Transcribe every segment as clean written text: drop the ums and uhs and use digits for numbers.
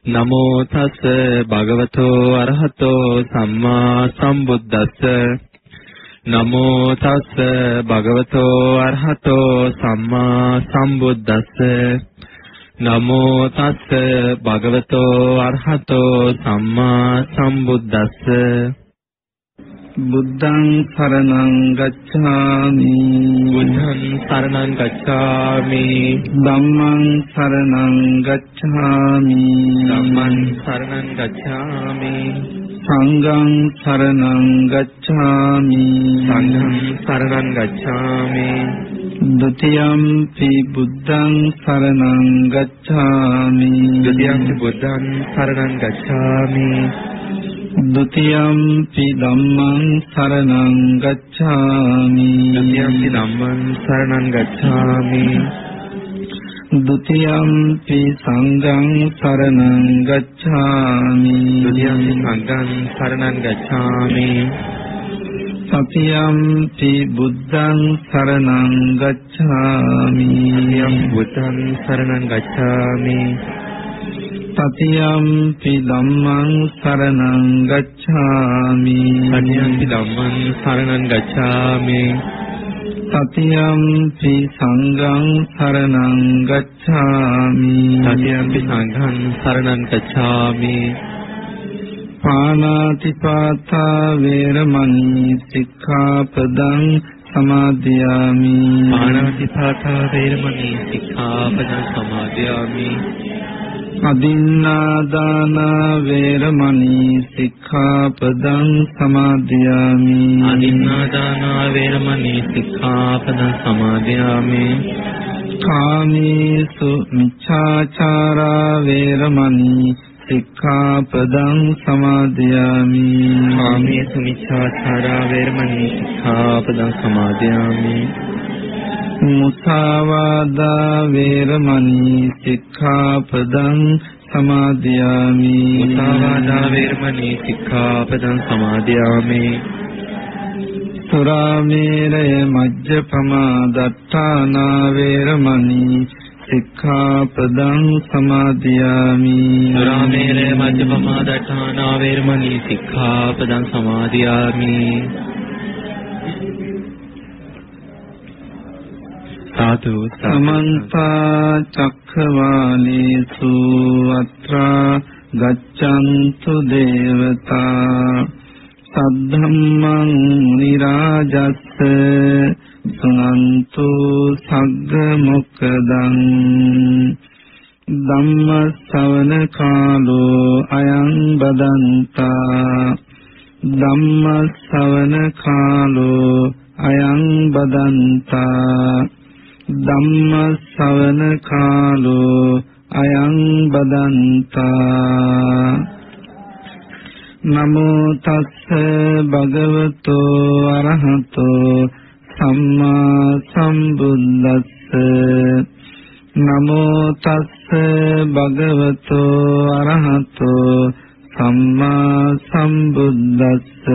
නමෝ තස් භගවතෝ අරහතෝ සම්මා සම්බුද්දස්ස නමෝ තස් භගවතෝ අරහතෝ සම්මා සම්බුද්දස්ස නමෝ තස් භගවතෝ අරහතෝ සම්මා සම්බුද්දස්ස බුද්ධං සරණං ගච්ඡාමි බුද්ධං සරණං ගච්ඡාමි ධම්මං සරණං ගච්ඡාමි ධම්මං සරණං ගච්ඡාමි සංඝං සරණං ගච්ඡාමි සංඝං සරණං ගච්ඡාමි ဒုတိယံ පි බුද්ධං සරණං ගච්ඡාමි ဒုတိယံ පි බුද්ධං සරණං ගච්ඡාමි ဒုတိယံ පි ධම්මං සරණං ගච්ඡාමි ဒုတိယံ පි ධම්මං සරණං ගච්ඡාමි ဒုတိယံ පි සංඝං සරණං ගච්ඡාමි ဒုတိယံ පි සංඝං සරණං ගච්ඡාමි တတိယံ පි බුද්ධං සරණං ගච්ඡාමි တတိယံ පි බුද්ධං සරණං ගච්ඡාමි තතියම්පි ධම්මං සරණං ගච්ඡාමි තතියම්පි ධම්මං සරණං ගච්ඡාමි තතියම්පි සංඝං සරණං ගච්ඡාමි තතියම්පි සංඝං සරණං ගච්ඡාමි පාණාතිපාතා වේරමණී සික්ඛාපදං සමාදියාමි පාණාතිපාතා වේරමණී සික්ඛාපදං සමාදියාමි අදින්නාදාන වේරමණී සික්ඛාපදං සමාදියාමි අදින්නාදාන වේරමණී සික්ඛාපදං සමාදියාමි කාමේසු මිච්ඡාචාරා වේරමණී සික්ඛාපදං සමාදියාමි කාමේසු මිච්ඡාචාරා වේරමණී සික්ඛාපදං සමාදියාමි මුසාවාදා වේරමණී සික්ඛාපදං සමාදියාමි මුසාවාදා වේරමණී සික්ඛාපදං සමාදියාමි සුරාමේරය මජ්ජපමා දට්ඨානා වේරමණී සික්ඛාපදං සමාදියාමි සුරාමේරය මජ්ජපමා දට්ඨානා වේරමණී සික්ඛාපදං සමාදියාමි සාදු සමන්ත චක්ඛවාලේසු අත්‍රා ගච්ඡන්තු දේවතා සද්ධම්මං මුනි රාජස්ස සුනන්තු සග්ග මොක්ඛදං ධම්ම ශ්‍රවණ කාලෝ අයං බදන්තා ධම්ම ශ්‍රවණ කාලෝ අයං බදන්තා ධම්ම ශ්‍රවණ කාලෝ අයං බදන්තා නමෝ තස්ස භගවතෝ අරහතෝ සම්මා සම්බුද්දස්ස නමෝ තස්ස භගවතෝ අරහතෝ සම්මා සම්බුද්දස්ස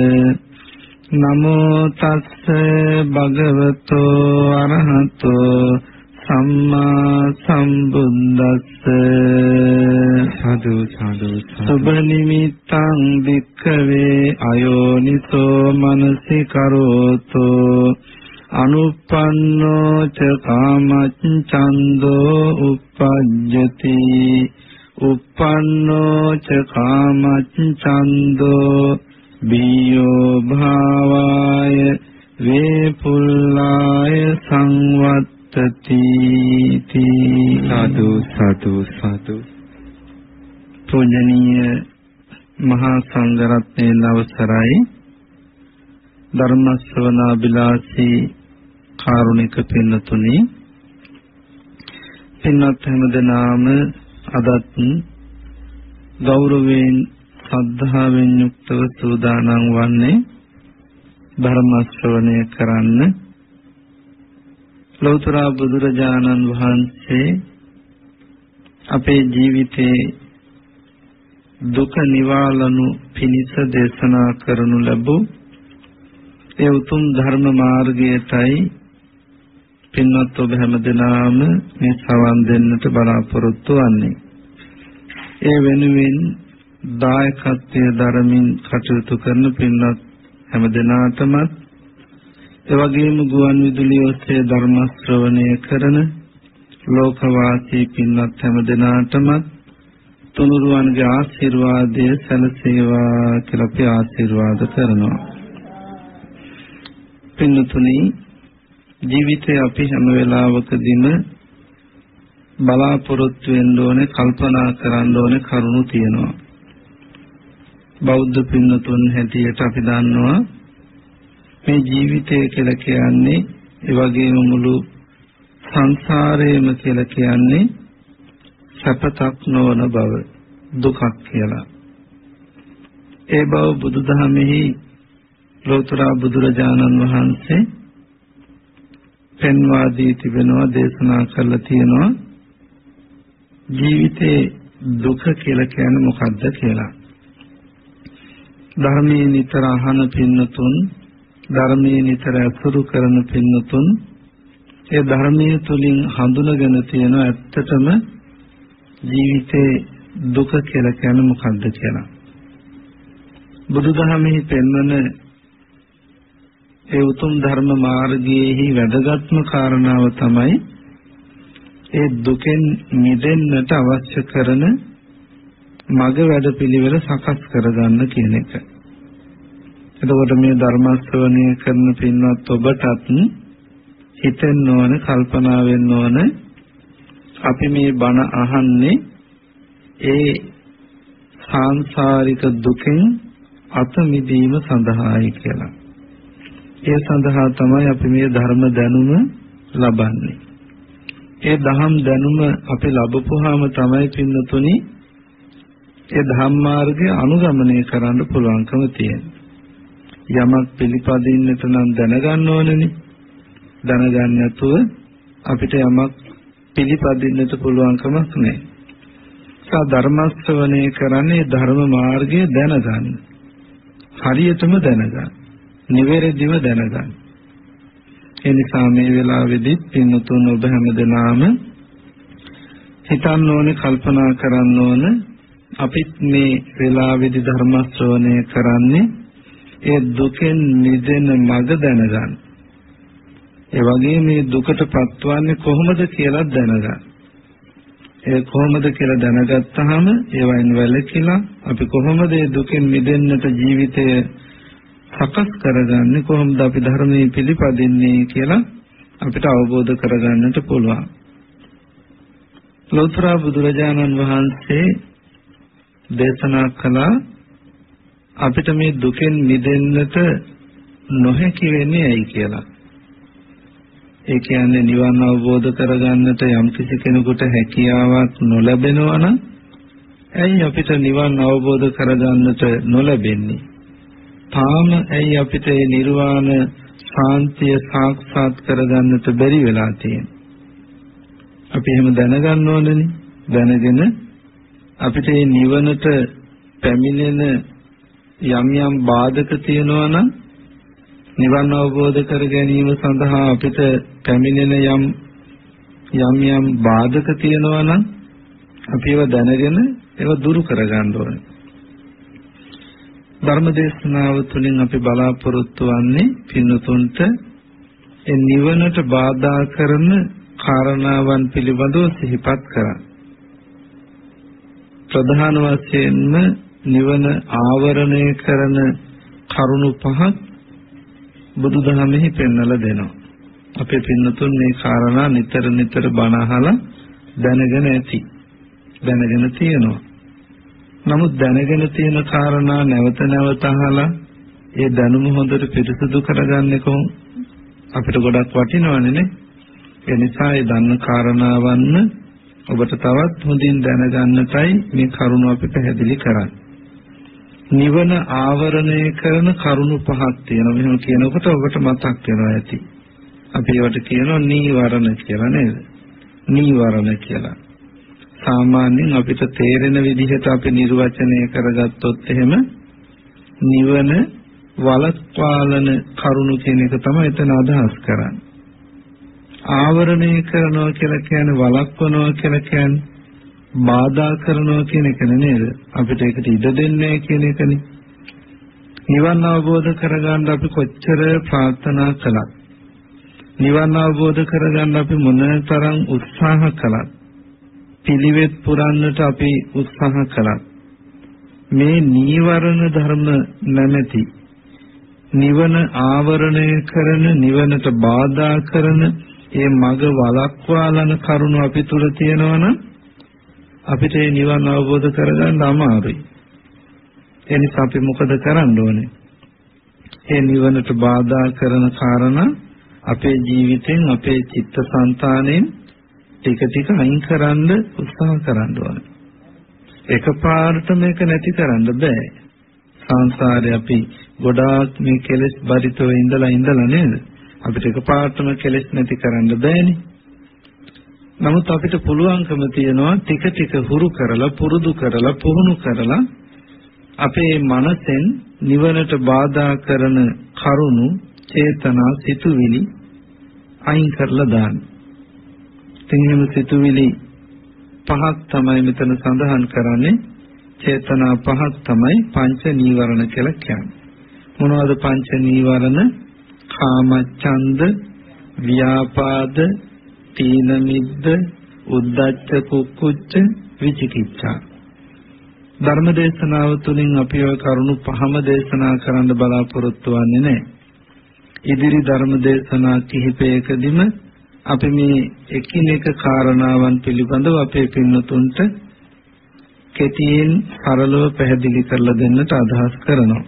නමෝ තස්ස භගවතෝ අරහතෝ සම්මා සම්බුද්දස්ස සාදු සාදු සුබ නිමිත්තං වික්ඛවේ අයෝනිසෝ මනසිකරෝතෝ අනුප්පන්නෝ ච කාමච්ඡන්தோ uppajjati uppannෝ ච කාමච්ඡන්தோ බියෝ භාවාය වේපුල්ලාය සංවත්තති සාදු සාදු සාදු පූජනීය මහා සංඝරත්නයේ අවසරයි ධර්ම ශ්‍රවණාබිලාසී කාරුණික පින්නතුනි පින්වත් හැමදෙනාම අදත් ගෞරවයෙන් ශ්‍රද්ධාවෙන් යුක්තව සූදානම් වන්නේ ධර්ම ශ්‍රවණය කරන්න ලෞතර බුදුරජාණන් වහන්සේ අපේ ජීවිතේ දුක නිවාලනු පිණිස දේශනා කරනු ලැබූ ඒ උතුම් ධර්ම මාර්ගයටයි පින්වත් ඔබ හැමදෙනාම මේ සවන් දෙන්නට බලාපොරොත්තු වන්නේ. ඒ වෙනුවෙන් දායකත්වයේ දරමින් කටයුතු කරන පින්වත් හැම දෙනාටම එවැගේම ගුවන් විදුලිය ඔස්සේ ධර්ම ශ්‍රවණය කරන ලෝකවාසී පින්වත් හැම දෙනාටම තුනුරුවන්ගේ ආශිර්වාදය සැලසේවා කියලා අපි ආශිර්වාද කරනවා. පින්තුනි, ජීවිතේ අපි හැම වෙලාවකදීම බලාපොරොත්තු වෙන්න ඕනේ, කල්පනා කරන්න ඕනේ කරුණු තියෙනවා. බෞද්ධ පින්නතුන් හැටියට අපි දන්නවා මේ ජීවිතය කියලා කියන්නේ ඒ වගේම මුළු සංසාරයේම කියලා කියන්නේ සැපතක් නොවන බව, දුකක් කියලා. ඒ බව බුදුදහමෙහි ලෝතර බුදුරජාණන් වහන්සේ පෙන්වා දී තිබෙනවා, දේශනා කරලා තියෙනවා. ජීවිතේ දුක කියලා කියන්නේ මොකක්ද කියලා. ධර්මයේ නිතර අහන පින්නතුන්, ධර්මයේ නිතර අසුරු කරන පින්නතුන්, ඒ ධර්මයේ තුලින් හඳුනගෙන තියෙන ඇත්තටම ජීවිතේ දුක කියලා කියන්නේ මොකක්ද කියලා. බුදුදහමෙහි පෙන්වන ඒ උතුම් ධර්ම මාර්ගයේහි වැදගත්ම කාරණාව තමයි ඒ දුකෙන් මිදෙන්නට අවශ්‍ය කරන මඟ වැඩපිළිවෙල සකස් කරගන්න කියන එක. එතකොට මේ ධර්ම ශ්‍රවණය කරන පින්වත් ඔබටත් හිතෙන්න ඕන, කල්පනා වෙන්න ඕන, අපි මේ බණ අහන්නේ ඒ සාංසාරික දුකෙන් අත මිදීම සඳහායි කියලා. ඒ සඳහා තමයි අපි මේ ධර්ම දැනුම ලබන්නේ. ඒ දහම් දැනුම අපි ලැබපුවාම තමයි පින්නතුනි ඒ ධම්ම මාර්ගය අනුගමනය කරන්න පුළුවන්කම තියෙන්නේ. යමක් පිළිපදින්නට නම් දැනගන්න ඕනනේ. දැනගන්න නැතුව අපිට යමක් පිළිපදින්නට පුළුවන් කමක් නැහැ. ධර්ම ශ්‍රවණය කරන්නේ ධර්ම මාර්ගය දැනගන්න. හරියටම දැනගන්න. නිවැරදිව දැනගන්න. ඒ නිසා මේ වෙලාවේදී පින්තුන් ඔබ හැමදෙනාම හිතන්න ඕනේ, කල්පනා කරන්න ඕන, අපිත් මේ වෙලාවේදී ධර්ම ශ්‍රවණය කරන්නේ ඒ දුකෙන් මිදෙන මඟ දැනගන්න. ඒ වගේ මේ දුකට පත්වන්නේ කොහොමද කියලා දැනගන්න. ඒ කොහොමද කියලා දැනගත්තාම ඒවයින් වැළකීලා අපි කොහොමද මේ දුකෙන් මිදෙන්නට ජීවිතය සකස් කරගන්නේ, කොහොමද අපි ධර්මයේ පිළිපදින්නේ කියලා අපිට අවබෝධ කරගන්නට පුළුවන්. ලෝතර බුදුරජාණන් වහන්සේ දේශනා කළා අපිට මේ දුකෙන් මිදෙන්නට නොහැකි වෙන්නේ ඇයි කියලා. ඒ කියන්නේ නිවන් අවබෝධ කරගන්නට යම් කිසි කෙනෙකුට හැකියාවක් නොලැබෙනවා නම් ඇයි අපිට නිවන් අවබෝධ කරගන්නට නොලැබෙන්නේ? තාම ඇයි අපිට මේ නිර්වාණ ශාන්තිය සාක්ෂාත් කරගන්නට බැරි වෙලා තියෙන්නේ? අපි එහෙම දැනගන්න ඕනනේ. දැනගෙන අපිට මේ නිවනට පැමිණෙන යම් යම් බාධක තියෙනවා නම් නිවන් අවබෝධ කර ගැනීම සඳහා අපිට පැමිණෙන යම් බාධක තියෙනවා නම් අපි ඒවා දැනගෙන ඒවා දුරු කරගන්න ඕනේ. ධර්ම දේශනාව තුළින් අපි බලාපොරොත්තු වන්නේ පින්තුන්ට ඒ නිවනට බාධා කරන කාරණාවන් පිළිබඳව සිහිපත් කරන්න. ප්‍රධාන වශයෙන්ම නිවන ආවරණය කරන කරුණු පහක් බුදුදහමෙහි පෙන්වලා දෙනවා. අපේ පින්නතුන් මේ කාරණා නිතර බණ අහලා දැනගෙන ඇති. දැනගෙන තියෙනවා. නමුත් දැනගෙන තියෙන කාරණා නැවත අහලා ඒ දැනුම හොඳට පිරිසුදු කරගන්නේ කොහොමද? අපිට ගොඩක් වටිනවනේ නේ. ඒ නිසා ඒ දන්න කාරණාවන් ඔබට තවත් හොඳින් දැනගන්නටයි මේ කරුණ අපි පැහැදිලි කරන්නේ. නිවන ආවරණය කරන කරුණු පහක් තියෙනවා. මෙහෙම කියනකොට ඔබට මතක් වෙනවා ඇති. අපි ඒවට කියනවා නීවරණ කියලා නේද? නීවරණ කියලා. සාමාන්‍යයෙන් අපිට තේරෙන විදිහට අපි නිර්වචනය කරගත්තොත් එහෙම නිවන වළක්වාලන කරුණු කියන එක තමයි එතන අදහස් කරන්නේ. ආවරණය කරනවා කියලා කියන්නේ වළක්වනවා කියලා කියන්නේ බාධා කරනවා කියන එක නේද? අපිට ඒකට ඉඩ දෙන්නේ කියන එකනේ. නිවන් අවබෝධ කරගන්න අපි කොච්චර ප්‍රාර්ථනා කළත්, නිවන් අවබෝධ කරගන්න අපි මොනතරම් උත්සාහ කළත්, පිළිවෙත් පුරන්නට අපි උත්සාහ කළත්, මේ නීවරණ ධර්ම නැමැති නිවන ආවරණය කරන, නිවනට බාධා කරන ඒ මඟ වළක්වාලන කරුණු අපි තුල තියෙනවා නම් අපිට මේ නිවන් අවබෝධ කරගන්න අමාරුයි. ඒ නිසා අපි මොකද කරන්න ඕනේ? මේ නිවනට බාධා කරන කාරණා අපේ ජීවිතෙන්, අපේ චිත්තසංතාණයෙන් ටික ටික අයින් කරන්න උත්සාහ කරන්න ඕනේ. එකපාරට මේක නැති කරන්න බෑ. සංසාරේ අපි ගොඩාක් මේ කෙලෙස් බරිතව ඉඳලා නේද? අපිට එකපාරටම කෙලෙස් නැති කරන්න බෑනේ. නමුත් අපිට පුළුවන්කම තියෙනවා ටික ටික හුරු කරලා, පුරුදු කරලා, පුහුණු කරලා අපේ මනසෙන් නිවනට බාධා කරන කරුණු, චේතනා, සිතුවිලි අයින් කරලා දාන්න. තින්නෙම සිතුවිලි පහක් තමයි මෙතන සඳහන් කරන්නේ. චේතනා පහක් තමයි පංච නීවරණ කියලා කියන්නේ. මොනවද පංච නීවරණ? කාමච්ඡන්ද, ව්‍යාපාද, තීන මිද්ද, උද්ධච්ච කුක්කුච්ච, විචිකිච්ඡා. ධර්මදේශනාව තුළින් අපි ඔය කරුණු පහම දේශනා කරන්න බලාපොරොත්තු වෙන්නේ නැහැ. ඉදිරි ධර්මදේශනා කිහිපයකදීම අපි මේ එකිනෙක කාරණාවන් පිළිබඳව අපේ පින්නතුන්ට කෙටියෙන් සරලව පැහැදිලි කරලා දෙන්නට අදහස් කරනවා.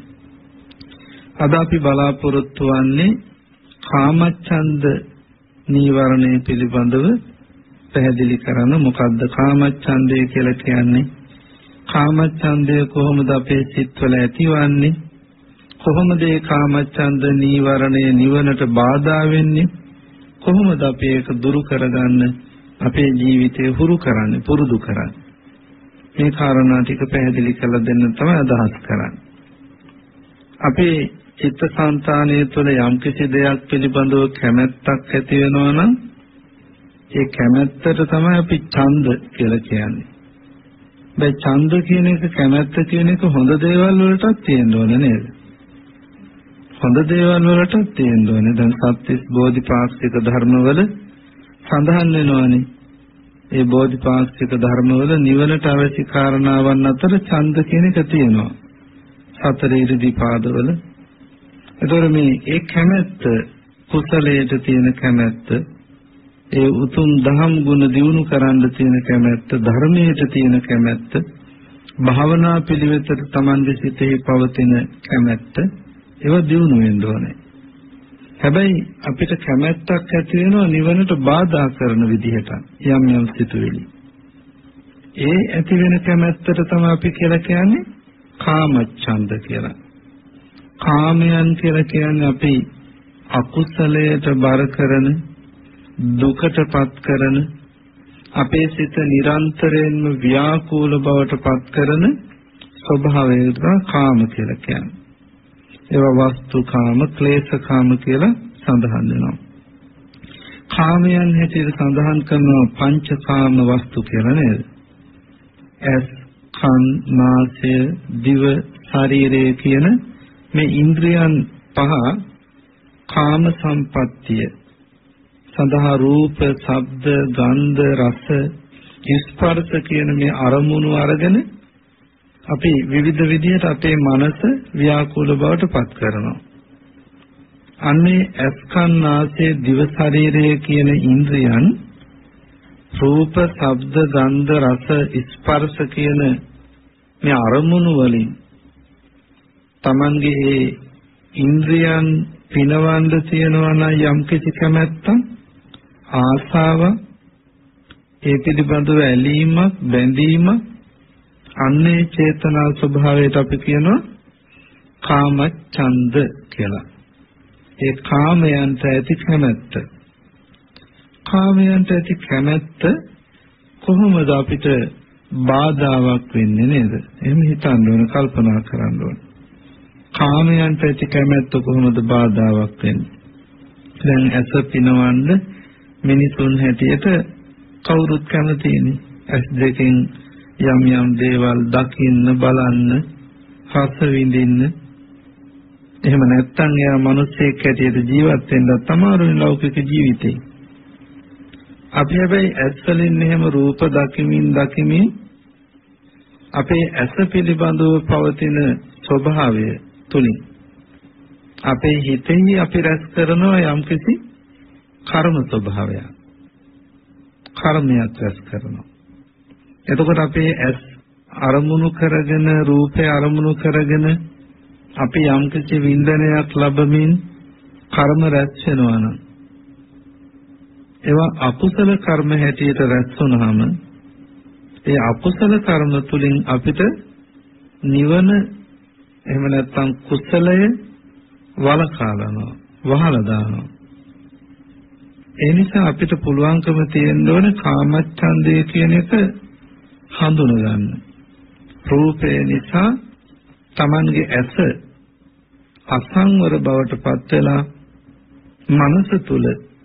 අද අපි බලාපොරොත්තු වෙන්නේ කාමච්ඡන්ද නීවරණය පිළිබඳව පැහැදිලි කරන. මොකද්ද කාමච්ඡන්දය කියලා කියන්නේ? කාමච්ඡන්දය කොහොමද අපේ සිත්වල ඇතිවන්නේ? කොහොමද මේ කාමච්ඡන්ද නීවරණය නිවනට බාධා වෙන්නේ? කොහොමද අපි ඒක දුරු කරගන්න අපේ ජීවිතේ හුරු කරන්නේ, පුරුදු කරන්නේ? මේ කාරණා ටික පැහැදිලි කරලා දෙන්න තමයි අදහස් කරන්නේ. අපේ චිත්තසංතානය තුළ යම්කිසි දෙයක් පිළිබඳව කැමැත්තක් ඇති වෙනවා නම් ඒ කැමැත්තට තමයි අපි ඡන්ද කියලා කියන්නේ. මේ ඡන්ද කියන එක, කැමැත්ත කියන එක හොඳ දේවල් වලටත් තියෙන්න ඕනේ නේද? හොඳ දේවල් වලටත් තියෙන්න ඕනේ. දැන් සත්‍තිස් බෝධිපාක්ෂික ධර්මවල සඳහන් වෙනවානේ. ඒ බෝධිපාක්ෂික ධර්මවල නිවනට අවශ්‍ය කාරණාවන් අතර ඡන්ද කියන එක තියෙනවා. සතර ඉරිදීපාදවල. ඒතොර මේ ඒ කැමැත්ත, කුසලයට තියෙන කැමැත්ත, ඒ උතුම් දහම් ගුණ දියුණු කරන්න තියෙන කැමැත්ත, ධර්මයට තියෙන කැමැත්ත, භාවනා පිළිවෙතට Tamange සිතෙහි පවතින කැමැත්ත, ඒවා දියුණු වෙන්න ඕනේ. හැබැයි අපිට කැමැත්තක් ඇති වෙනවා නිවනට බාධා කරන විදිහට යම් සිතුවිලි. ඒ ඇති වෙන කැමැත්තට තමයි අපි කියලා කියන්නේ කාමච්ඡන්ද කියලා. කාමයන් කියලා කියන්නේ අපි අකුසලයට බර කරන, දුකටපත් කරන, අපේ සිත නිරන්තරයෙන්ම ව්‍යාකූල බවට පත් කරන ස්වභාවයට කාම කියලා කියන්නේ. ඒවා වස්තු කාම, ක්ලේශ කාම කියලා සඳහන් වෙනවා. කාමයන් හැටියට සඳහන් කරනවා පංචකාම වස්තු කියලා නේද? ඇස්, කන්, නාසය, දිව, ශරීරය කියන මේ ඉන්ද්‍රියන් පහ කාම සම්පත්තිය සඳහා රූප, ශබ්ද, ගන්ධ, රස, ස්පර්ශ කියන මේ අරමුණු අරගෙන අපි විවිධ විදිහට අපේ මනස ව්‍යාකූල බවට පත් කරනවා. අන්නේ ඇස්, කන්, නාසය, දිව, ශරීරය කියන ඉන්ද්‍රියන් රූප, ශබ්ද, ගන්ධ, රස, ස්පර්ශ කියන මේ අරමුණු වලින් Tamange ඒ ඉන්ද්‍රියන් පිනවන්න තියනවා නම් යම් කිසි කැමැත්තක්, ආසාවක්, ඒ පිළිබඳව ඇලීමක්, බැඳීමක්, අන්නේ චේතනා ස්වභාවයට අපි කියනවා කාමච්ඡන්ද කියලා. ඒ කාමයන්ට ඇති කැමැත්ත. කාමයන්ට ඇති කැමැත්ත කොහොමද අපිට බාධාවක් වෙන්නේ නේද? එහෙම හිතන්න ඕන, කල්පනා කරන්න ඕන. කාමයන්ට ඇති කැමැත්ත කොහොමද බාධාවක් වෙන්නේ? දැන් ඇස පිනවන්න මිනිසුන් හැටියට කවුරුත් කැමතිනේ. ඇස් දෙකෙන් යම් යම් දේවල් දකින්න බලන්න රස විඳින්න. එහෙම නැත්නම් එයා මිනිස්සෙක් හැටියට ජීවත් වෙන්න තමයි ලෞකික ජීවිතේ. අපි හැබැයි ඇස් වලින් එහෙම රූප දකිමින් අපේ ඇස පිළිබඳව පවතින ස්වභාවය තුලින් අපේ හිතෙහි අපි රැස් කරනවා යම්කිසි කර්ම ස්වභාවයක්. කර්මයක් රැස් කරනවා. එතකොට අපේ ඇස් අරමුණු කරගෙන රූපේ අරමුණු කරගෙන අපි යම්කිසි වින්දනයක් ලැබමින් කර්ම රැස් වෙනවා නම් ඒවා අකුසල කර්ම හැටියට රැස් වුනහම ඒ අකුසල කර්ම තුලින් අපිට නිවන එහෙම නැත්නම් කුසලය වලකාලනවා වහලා දානවා. ඒ නිසා අපිට පුළුවන්කම තියෙන්න ඕනේ කාමච්ඡන්දය කියන එක හඳුනගන්න. රූපය නිසා Tamange ඇස අසංවර බවට පත් වෙලා මනස තුල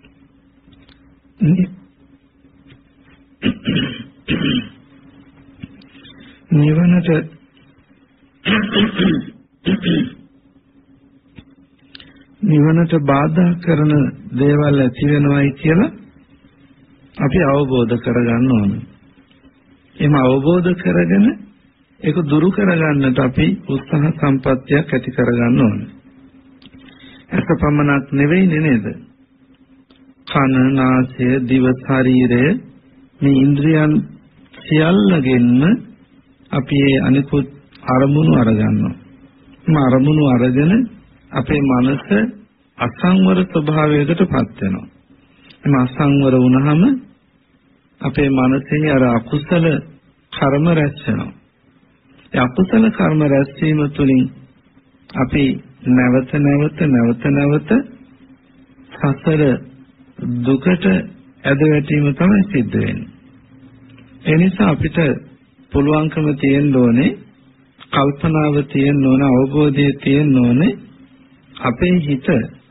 නිවනට බාධා කරන දේවල් ඇති වෙනවයි කියලා අපි අවබෝධ කරගන්න ඕනේ. එහෙම අවබෝධ කරගෙන ඒක දුරු කරගන්නට අපි උත්සාහ සම්පත්තියක් ඇති කරගන්න ඕනේ. ඒක පමණක් නෙවෙයි නේද? කන, නාසය, දිව, ශරීරය මේ ඉන්ද්‍රියන් සියල්ලගෙන්ම අපි අනිකුත් අරමුණු අරගන්නවා. මේ අරමුණු අරගෙන අපේ මනස අසංවර ස්වභාවයකටපත් වෙනවා. එම අසංවර වුණාම අපේ මනසේ අර අකුසල කර්ම රැස් වෙනවා. ඒ අකුසල කර්ම රැස් වීම තුළින් අපි නැවත සසර දුකට ඇද වැටීම තමයි සිද්ධ වෙන්නේ. ඒ නිසා අපිට පුළුවන්කම තියෙන්න ඕනේ, කල්පනාව තියෙන්න ඕනේ, අවබෝධය තියෙන්න ඕනේ අපේ හිත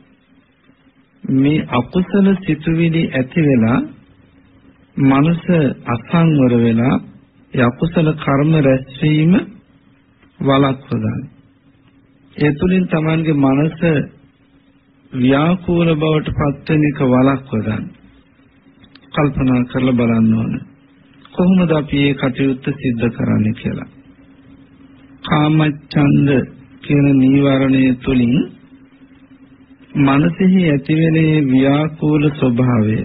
මේ අකුසල සිතුවිලි ඇති වෙලා මනස අසංවර වෙලා ඒ අකුසල කර්ම රැස්වීම වළක්ව ගන්න. ඒ තුලින් Tamanගේ මනස ව්‍යාකූල බවට පත් වෙන එක වළක්ව ගන්න. කල්පනා කරලා බලන්න ඕනේ. කොහොමද අපි මේ කටයුත්ත සිද්ධ කරන්නේ කියලා. කාමච්ඡන්ද කියන නීවරණය තුලින් මනසෙහි ඇතිවෙන ව්‍යාකූල ස්වභාවය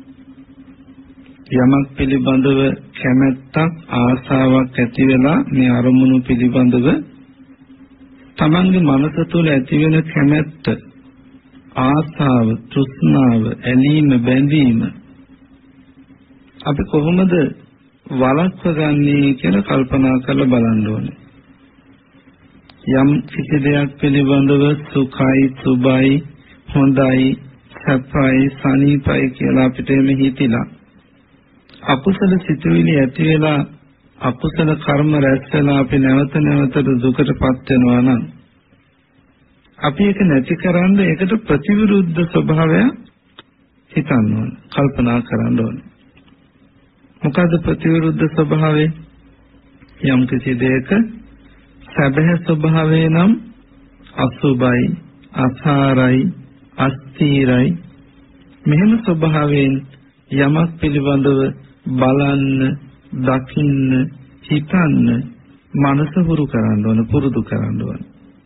යමක් පිළිබඳව කැමැත්තක් ආසාවක් ඇති වෙලා මේ අරමුණු පිළිබඳව තමන්ගේ මනස තුළ ඇතිවෙන කැමැත්ත ආසාව තෘෂ්ණාව ඇලීම බැඳීම අපි කොහොමද වළක්වගන්නේ කියලා කල්පනා කරලා බලන්න ඕනේ. යම් කිසි දෙයක් පිළිබඳව සුඛයි සුබයි හොඳයි සපයි සනීපයි කියලා අපිට එමෙ හිතිලා අකුසල සිතුවිලි ඇති වෙලා අකුසල කර්ම රැස් වෙලා අපි නැවත දුකටපත් වෙනවා නම් අපි ඒක නැති කරන්න ඒකට ප්‍රතිවිරුද්ධ ස්වභාවය හිතන්න ඕන කල්පනා කරන්න ඕන. මොකද ප්‍රතිවිරුද්ධ ස්වභාවය යම් කිසි දෙයක සැබෑ ස්වභාවය නම් අසුභයි අසාරයි අස්ථිරයි මෙහෙම ස්වභාවයෙන් යමක් පිළිබඳව බලන්න දකින්න හිතන්න මනස හුරු කරන්න ඕන පුරුදු කරන්න ඕන.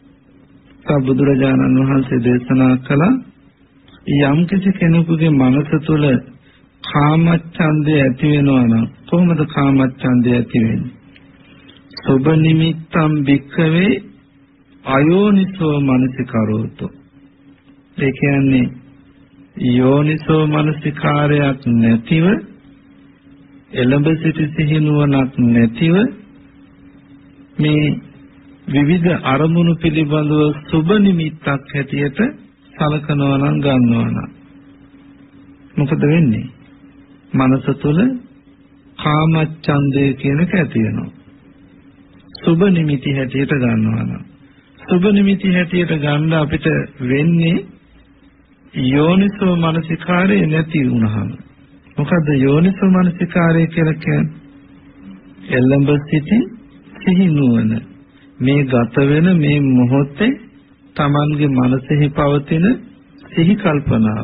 බුදුරජාණන් වහන්සේ දේශනා කළ යම් කිසි කෙනෙකුගේ මනස තුළ කාමච්ඡන්දය ඇති වෙනවා නම් කොහොමද කාමච්ඡන්දය ඇති වෙන්නේ? සුබ නිමිත්තම් භික්ඛවේ අයෝනිසෝ මනසිකරෝතෝ. ඒ කියන්නේ යෝනිසෝ මනසිකාරයක් නැතිව එළඹ සිටි සිහිනුවණක් නැතිව මේ විවිධ අරමුණු පිළිබඳව සුබ නිමිත්තක් හැටියට සලකනවා නම් ගන්නවා නම් මොකද වෙන්නේ? මනස තුළ කාමච්ඡන්දය කියන එක ඇති වෙනවා. සුබ නිමිති හැටියට ගන්නවා නම් සුබ නිමිති හැටියට ගන්න අපිට වෙන්නේ යෝනිසෝ මනසිකාරය නැති වුණාම. මොකද්ද යෝනිසෝ මනසිකාරය කියලා කියන්නේ? එළඹ සිටි සිහි නුවණ මේ ගත වෙන මේ මොහොතේ Tamanගේ මනසෙහි පවතින සිහි කල්පනාව.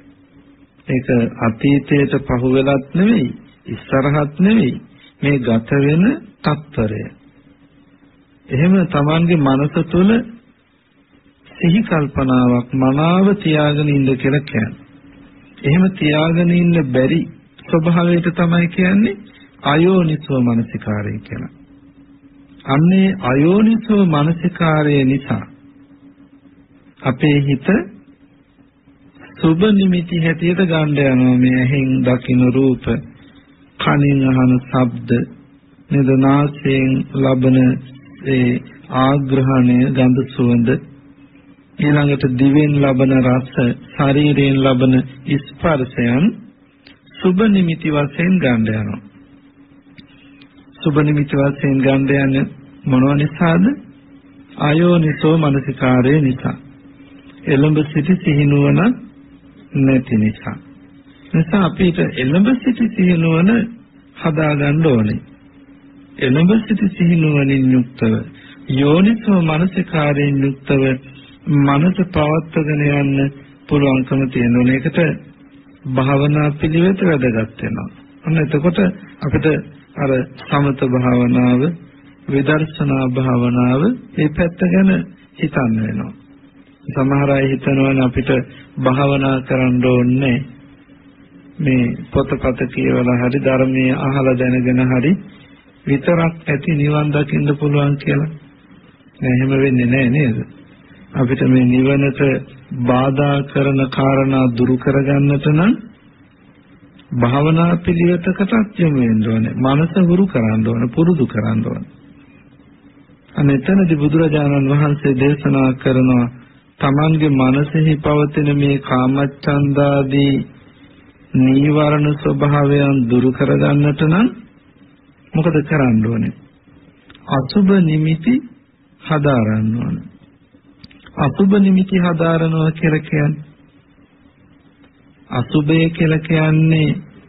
ඒක අතීතයට පහු වෙලත් නෙවෙයි, ඉස්සරහත් නෙවෙයි, මේ ගත වෙන තත්පරය. එහෙම Tamanගේ මනස තුළ සිහි කල්පනාවක් මනාව තියාගෙන ඉන්න කියලා කියන්නේ. එහෙම තියාගෙන ඉන්න බැරි ස්වභාවයට තමයි කියන්නේ අයෝනිසෝ මනසිකාරය කියලා. අන්නේ අයෝනිසෝ මනසිකාරය නිසා අපේ හිත සුබ නිමිති හැටියට ගන්න යනවා. මේ ඇහෙන් දකින රූප, කනින් අහන ශබ්ද, නිදනාසයෙන් ලබන ඒ ආග්‍රහණය, ගඳ සුවඳ, ඊළඟට දිවෙන් ලබන රස, ශරීරයෙන් ලබන ස්පර්ශයන් සුබ නිමිති වශයෙන් ගන්න යනවා. සුබ නිමිති වශයෙන් ගන්න යන්නේ මොනව නිසාද? අයෝනිසෝ මනසිකාරය නිසා. එළඹ සිටි සිහිනුවන නැති නිසා. නිසා අපිට එළඹ සිටි සිහිනුවන හදා ගන්න ඕනේ. එළඹ සිටි සිහිනුවනින් යුක්තව යෝනිසෝ මනසිකාරයෙන් යුක්තව මනස පවත්වාගෙන යන්න පුළුවන්කම තියෙනවා. ඒකට භාවනා පිළිවෙත වැදගත් වෙනවා. අන්න එතකොට අපිට අර සමත භාවනාව, විදර්ශනා භාවනාව මේ පැත්ත ගැන හිතන්න වෙනවා. සමහර අය හිතනවානේ අපිට භාවනා කරන්න ඕනේ මේ පොතපත කියවලා හරි ධර්මයේ අහලා දැනගෙන හරි විතරක් ඇති නිවන් දකින්න පුළුවන් කියලා. නෑ, එහෙම වෙන්නේ නෑ නේද? අපිට මේ නිවනට බාධා කරන කාරණා දුරු කරගන්නට නම් භාවනා පිළිවෙතකට යොමු වෙන්න ඕනේ. මනස හුරු කරන්න ඕනේ, පුරුදු කරන්න ඕනේ. අනෙතනදී බුදුරජාණන් වහන්සේ දේශනා කරනවා තමන්ගේ මනසෙහි පවතින මේ කාමච්ඡන්දාදී නීවරණ ස්වභාවයන් දුරු කරගන්නට නම් මොකද කරන්න ඕනේ? අසුබ නිමිති හදාරන්න ඕනේ. අසුබ නිමිති හදාරනවා කියලා කියන්නේ අසුබය කියලා කියන්නේ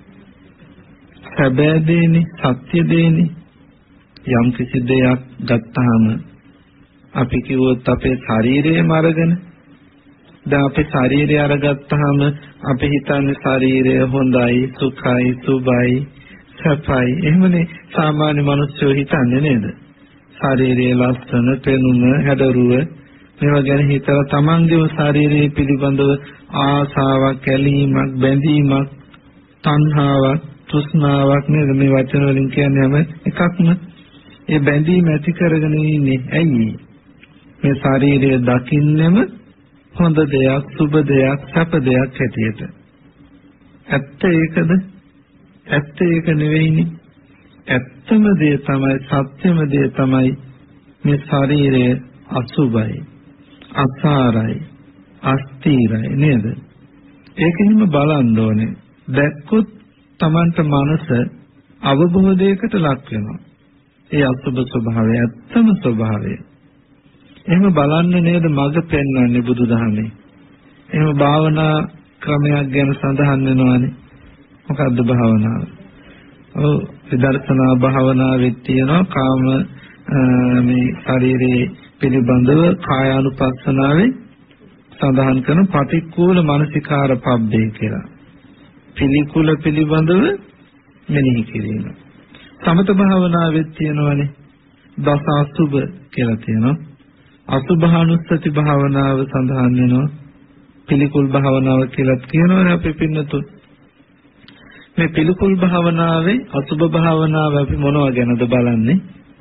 සැබෑ දෙන්නේ, සත්‍ය දෙන්නේ. යම් කිසි දෙයක් ගත්තාම අපි කිව්වොත් අපේ ශරීරයම අරගෙන දැන් අපේ ශරීරය අරගත්තාම අපි හිතන්නේ ශරීරය හොඳයි, සුඛයි, සුබයි, සපයි. එහෙමනේ සාමාන්‍ය මිනිස්සු හිතන්නේ නේද? ශරීරය ලස්සන, පෙනුම, හැඩරුව මේවා ගැන හිතලා තමන්ගේම ශරීරය පිළිබඳව ආසාවක්, ඇලීමක්, බැඳීමක්, තණ්හාවක්, තෘෂ්ණාවක් නේද මේ වචන වලින් කියන්නේ හැම එකක්ම. ඒ බැඳීම ඇති කරගෙන ඉන්නේ ඇයි? මේ ශරීරය දකින්නෙම හොඳ දෙයක්, සුබ දෙයක්, සැප දෙයක් හැටියට. ඇත්ත ඒකද? ඇත්ත ඒක නෙවෙයිනේ. ඇත්තම දේ තමයි, සත්‍යම දේ තමයි මේ ශරීරය අසුබයි, අසාරයි, අස්තිරයි නේද? ඒකෙන්ම බලන්න ඕනේ. දැක්කොත් Tamanට මනස අවබෝධයකට ලක් වෙනවා. ඒ අසුබ ස්වභාවය, ඇත්තම ස්වභාවය. එහෙම බලන්න නේද මඟ පෙන්වන්නේ බුදුදහමේ. එහෙම භාවනා ක්‍රමයක් ගැන සඳහන් වෙනවානේ. මොකද්ද භාවනාව? ඔව්, විදර්ශනා භාවනාවෙත් තියෙනවා කාම මේ ශරීරයේ පිළිබඳව කායානුපස්සනාවේ සඳහන් කරන පටික්කුල මනසිකාර පබ්බේ කියලා. පිළිකුල පිළිබඳව මෙනෙහි කිරීම. සමත භාවනාවෙත් තියෙනවානේ දස අසුබ කියලා තියෙනවා. අසුභානුස්සති භාවනාව සඳහන් වෙනවා. පිළිකුල් භාවනාව කියලා කියනවනේ අපි පින්නතුන්. මේ පිළිකුල් භාවනාවේ අසුභ භාවනාව අපි මොනවා ගැනද බලන්නේ?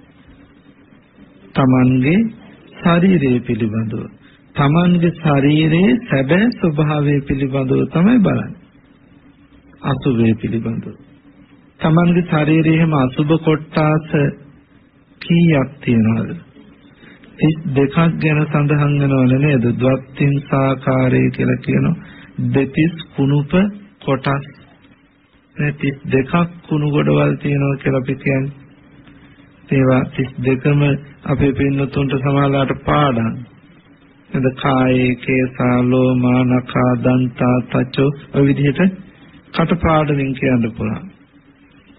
Tamanගේ ශරීරය පිළිබඳව. Tamanගේ ශරීරයේ සැබෑ ස්වභාවය පිළිබඳව තමයි බලන්නේ. අසුභය පිළිබඳව. Tamanගේ ශරීරයේම අසුභ කොටස් කීයක් තියෙනවද? 32ක් ගැන සඳහන් වෙනවනේ නේද? ද්වත්තිං සාකාරය කියලා කියනවා. දෙතිස් කුණුප කොටස් 32ක් කුණු ගොඩවල් තියෙනවා කියලා අපි කියන්නේ. ඒවා 32ම අපේ පින්නතුන්ට සමාලාට පාඩම්. එද කායේ කේසා ලෝමා නඛා දන්තා තචෝ ඔය විදිහට කටපාඩමින් කියන්න පුළුවන්.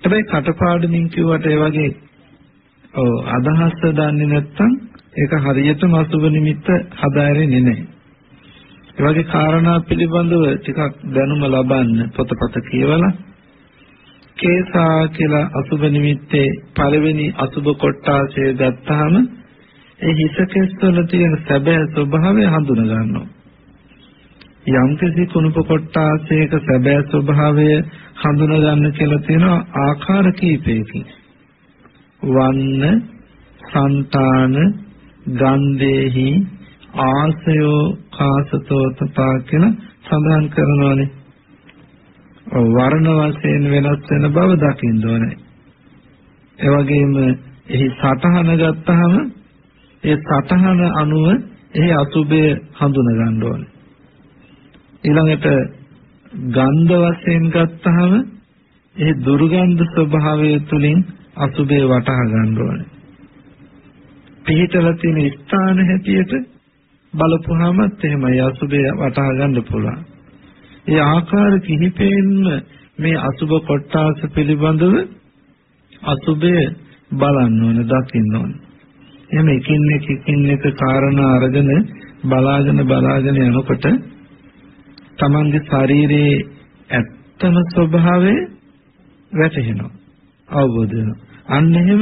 හැබැයි කටපාඩමින් කිව්වට ඒ වගේ අදහස් දන්නේ නැත්නම් ඒක හරියටම අසුබ නිමිත්ත හදාරෙන්නේ නැහැ. ඒ වගේ කාරණා පිළිබඳව ටිකක් දැනුම ලබන්න පොතපත කියවලා කේසා කියලා අසුබ නිමිත්තේ පළවෙනි අසුබ කොටාසය ගත්තාම ඒ හිස කෙස් වල තියෙන සැබෑ ස්වභාවය හඳුන ගන්නවා. යම්කිසි කුණප කොටාසයක සැබෑ ස්වභාවය හඳුන ගන්න කියලා තියෙනවා ආකාර කීපයකින්. වන්න, సంతාන, ගන්ධේහි, ආසයෝ, කාසතෝ තථා කියලා සඳහන් කරනවානේ. වර්ණ වශයෙන් වෙනස් වෙන බව දකින්න ඕනේ. ඒ වගේම එහි සටහන ගත්තාම ඒ සටහන අනුව එහි අසුබය හඳුන ගන්න ඕනේ. ඊළඟට ගන්ධ වශයෙන් ගත්තාම එහි දුර්ගන්ධ ස්වභාවය තුලින් අසුබය වටහා ගන්න ඕනේ. පිහිටලා තියෙන ස්ථාන හැටියට බලපුවාමත් එහෙමයි අසුබය වටහා ගන්න පුළුවන්. ඒ ආකාර කිහිපයෙන්ම මේ අසුබ කොටාස පිළිබඳව අසුබය බලන්න ඕනේ, දකින්න ඕනේ. එහෙම එකින් එක කාරණා අරගෙන බලාගෙන යනකොට තමන්ගේ ශරීරයේ ඇත්තම ස්වභාවය වැටහෙනවා, අවබෝධ වෙනවා. අන්න එහෙම